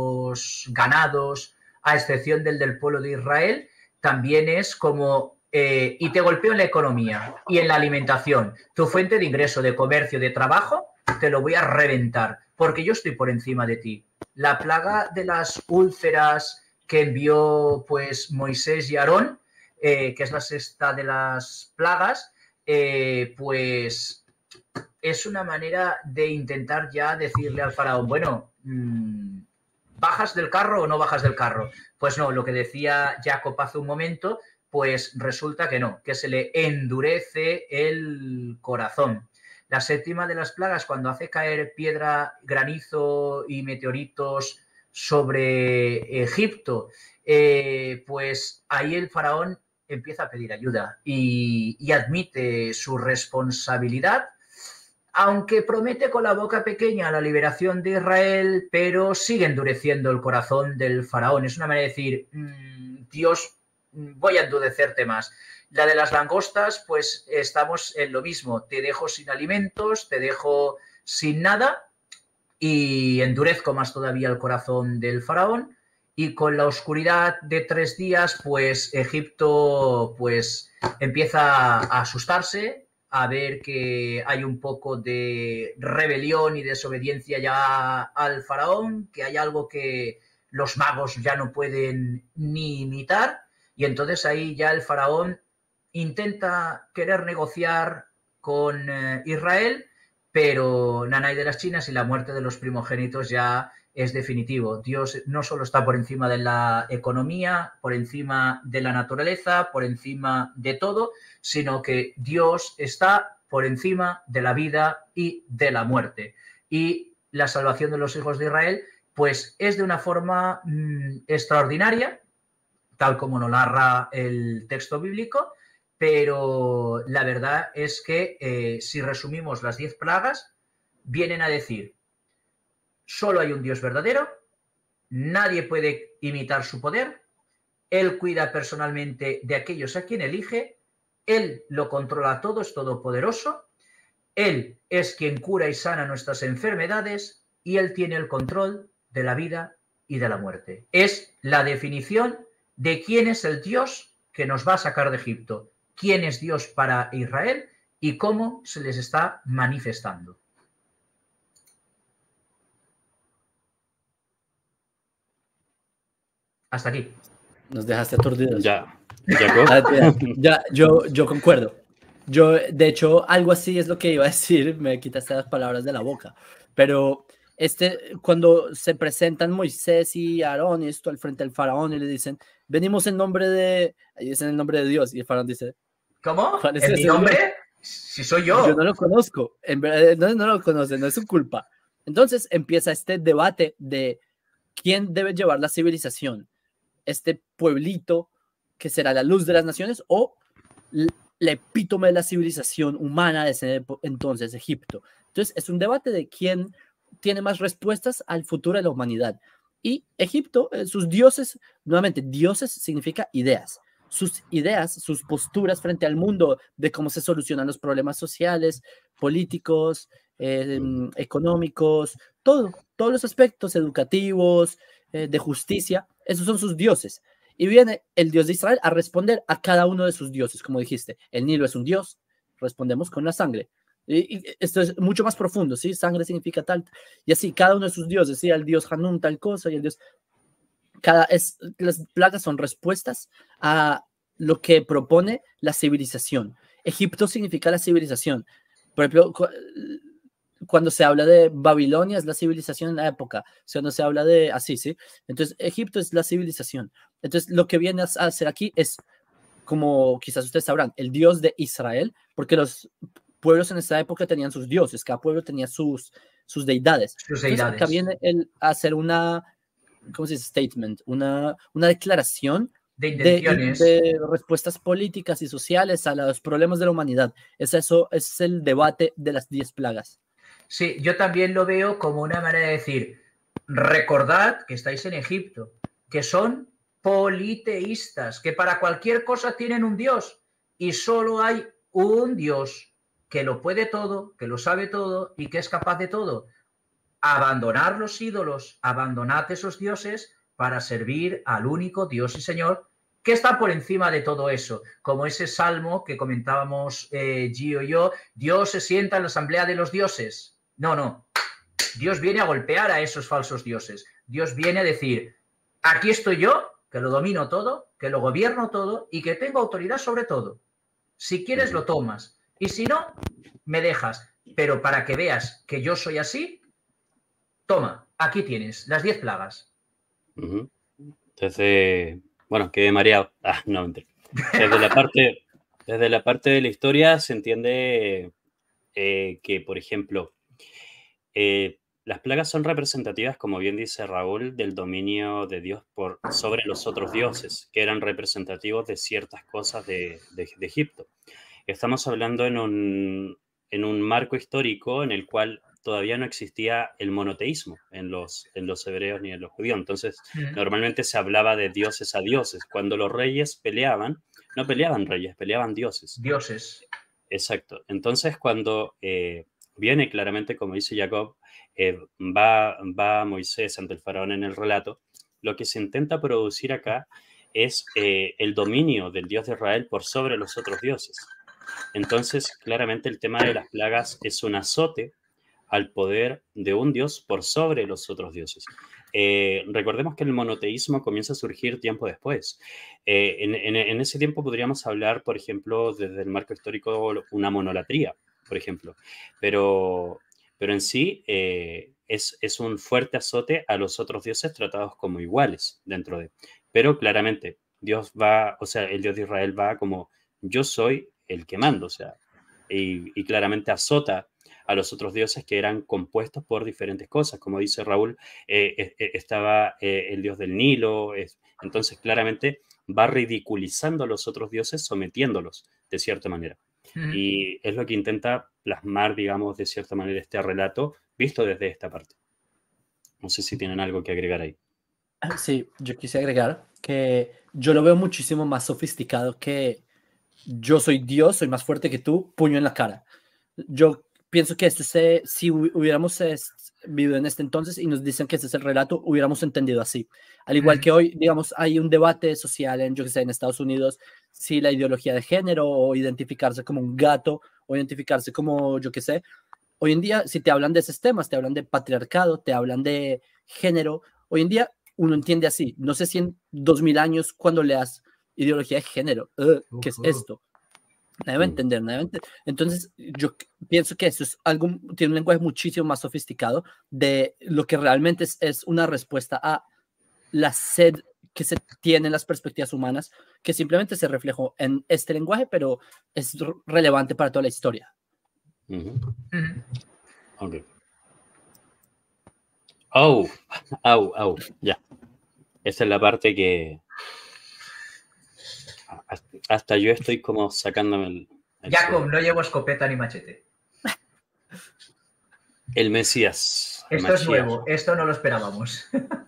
ganados, a excepción del pueblo de Israel, también es como, y te golpeó en la economía y en la alimentación. Tu fuente de ingreso, de comercio, de trabajo, te lo voy a reventar, porque yo estoy por encima de ti. La plaga de las úlceras que envió pues Moisés y Aarón, que es la sexta de las plagas, pues es una manera de intentar ya decirle al faraón, bueno, ¿bajas del carro o no bajas del carro? Pues no, lo que decía Jacob hace un momento, pues resulta que no, que se le endurece el corazón. La séptima de las plagas, cuando hace caer piedra, granizo y meteoritos sobre Egipto, pues ahí el faraón empieza a pedir ayuda y admite su responsabilidad, aunque promete con la boca pequeña la liberación de Israel, pero sigue endureciendo el corazón del faraón. Es una manera de decir, Dios, voy a endurecerte más. La de las langostas, pues estamos en lo mismo. Te dejo sin alimentos, te dejo sin nada y endurezco más todavía el corazón del faraón. Y con la oscuridad de 3 días, pues Egipto pues empieza a asustarse, a ver que hay un poco de rebelión y desobediencia ya al faraón, que hay algo que los magos ya no pueden ni imitar, y entonces ahí ya el faraón intenta querer negociar con Israel, pero Nanay de las Chinas y la muerte de los primogénitos ya es definitivo. Dios no solo está por encima de la economía, por encima de la naturaleza, por encima de todo, sino que Dios está por encima de la vida y de la muerte. Y la salvación de los hijos de Israel, pues es de una forma extraordinaria, tal como nos narra el texto bíblico, pero la verdad es que si resumimos las 10 plagas, vienen a decir: solo hay un Dios verdadero, nadie puede imitar su poder, Él cuida personalmente de aquellos a quien elige, Él lo controla todo, es todopoderoso, Él es quien cura y sana nuestras enfermedades y Él tiene el control de la vida y de la muerte. Es la definición de quién es el Dios que nos va a sacar de Egipto, quién es Dios para Israel y cómo se les está manifestando. Hasta aquí. Nos dejaste aturdidos. Ya. ¿Jacob? Yo concuerdo. Yo, de hecho, algo así es lo que iba a decir, me quitaste las palabras de la boca. Pero cuando se presentan Moisés y Aarón y esto al frente del faraón y le dicen, venimos en nombre de, ahí dicen el nombre de Dios, y el faraón dice, ¿cómo? ¿En mi nombre? Si soy yo. Yo no lo conozco, en verdad no lo conoce, no es su culpa. Entonces empieza este debate de quién debe llevar la civilización, este pueblito que será la luz de las naciones o la epítome de la civilización humana de ese entonces, Egipto. Entonces es un debate de quién tiene más respuestas al futuro de la humanidad. Y Egipto, sus dioses, nuevamente, dioses significa ideas. Sus ideas, sus posturas frente al mundo de cómo se solucionan los problemas sociales, políticos, económicos, todos los aspectos educativos, de justicia, esos son sus dioses. Y viene el Dios de Israel a responder a cada uno de sus dioses, como dijiste. El Nilo es un dios, respondemos con la sangre. Y esto es mucho más profundo, ¿sí? Sangre significa tal. Y así, cada uno de sus dioses, ¿sí? El dios Hanun tal cosa y el dios... las plagas son respuestas a lo que propone la civilización. Egipto significa la civilización. Por ejemplo, cuando se habla de Babilonia es la civilización en la época, cuando se habla de así, ¿sí? Entonces, Egipto es la civilización. Entonces, lo que viene a hacer aquí es, como quizás ustedes sabrán, el Dios de Israel, porque los pueblos en esa época tenían sus dioses, cada pueblo tenía sus deidades. Entonces, acá viene a hacer una, ¿cómo se dice? Statement, una declaración de intenciones, de respuestas políticas y sociales a los problemas de la humanidad. Eso es el debate de las 10 plagas. Sí, yo también lo veo como una manera de decir, recordad que estáis en Egipto, que son politeístas, que para cualquier cosa tienen un Dios y solo hay un Dios, que lo puede todo, que lo sabe todo y que es capaz de todo. Abandonar los ídolos, abandonad esos dioses para servir al único Dios y Señor que está por encima de todo eso. Como ese salmo que comentábamos Gio y yo, Dios se sienta en la asamblea de los dioses. No, no. Dios viene a golpear a esos falsos dioses. Dios viene a decir, aquí estoy yo, que lo domino todo, que lo gobierno todo y que tengo autoridad sobre todo. Si quieres lo tomas y si no, me dejas. Pero para que veas que yo soy así, toma, aquí tienes las 10 plagas. Desde, bueno, quedé mareado. No, mentira. Desde la parte de la historia se entiende que, por ejemplo, las plagas son representativas, como bien dice Raúl, del dominio de Dios sobre los otros dioses, que eran representativos de ciertas cosas de Egipto. Estamos hablando en un marco histórico en el cual todavía no existía el monoteísmo en los hebreos ni en los judíos. Entonces, normalmente se hablaba de dioses a dioses. Cuando los reyes peleaban, no peleaban reyes, peleaban dioses. Dioses. Exacto. Entonces, cuando viene claramente, como dice Jacob, va Moisés ante el faraón en el relato, lo que se intenta producir acá es el dominio del Dios de Israel por sobre los otros dioses. Entonces, claramente el tema de las plagas es un azote al poder de un dios por sobre los otros dioses. Recordemos que el monoteísmo comienza a surgir tiempo después. En ese tiempo podríamos hablar, por ejemplo, desde el marco histórico, una monolatría, por ejemplo. Pero en sí es un fuerte azote a los otros dioses tratados como iguales dentro de. Pero claramente Dios va, o sea, el Dios de Israel va como yo soy el que mando, o sea, y claramente azota a los otros dioses que eran compuestos por diferentes cosas. Como dice Raúl, estaba el dios del Nilo, entonces claramente va ridiculizando a los otros dioses, sometiéndolos de cierta manera. Y es lo que intenta plasmar, digamos, de cierta manera este relato, visto desde esta parte. No sé si tienen algo que agregar ahí. Sí, yo quise agregar que yo lo veo muchísimo más sofisticado que yo soy Dios, soy más fuerte que tú, puño en la cara. Yo pienso que si hubiéramos vivido en este entonces y nos dicen que este es el relato, hubiéramos entendido así. Al igual que hoy, digamos, hay un debate social yo que sé, en Estados Unidos, si la ideología de género o identificarse como un gato o identificarse como, yo que sé. Hoy en día, si te hablan de esos temas, te hablan de patriarcado, te hablan de género, hoy en día uno entiende así. No sé si en 2000 años, cuando leas ideología de género, ¿qué es esto? Nadie va a entender, Entonces, yo pienso que eso es tiene un lenguaje muchísimo más sofisticado de lo que realmente es una respuesta a la sed que se tiene en las perspectivas humanas, que simplemente se reflejó en este lenguaje, pero es relevante para toda la historia. Ok. Ya. Esta es la parte que hasta yo estoy como sacándome el Jacob, no llevo escopeta ni machete. El Mesías. Esto es nuevo, esto no lo esperábamos.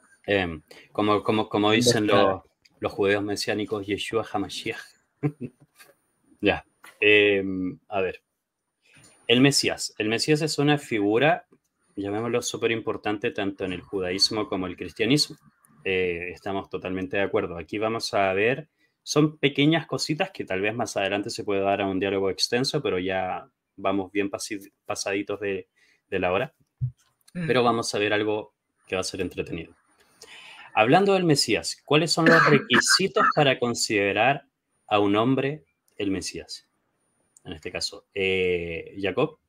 Como dicen los judeos mesiánicos, Yeshua HaMashiach. Ya. A ver. El Mesías. El Mesías es una figura, llamémoslo, súper importante tanto en el judaísmo como el cristianismo. Estamos totalmente de acuerdo. Aquí vamos a ver, son pequeñas cositas que tal vez más adelante se puede dar a un diálogo extenso, pero ya vamos bien pasaditos de la hora. Pero vamos a ver algo que va a ser entretenido. Hablando del Mesías, ¿cuáles son los requisitos para considerar a un hombre el Mesías? En este caso, Jacob.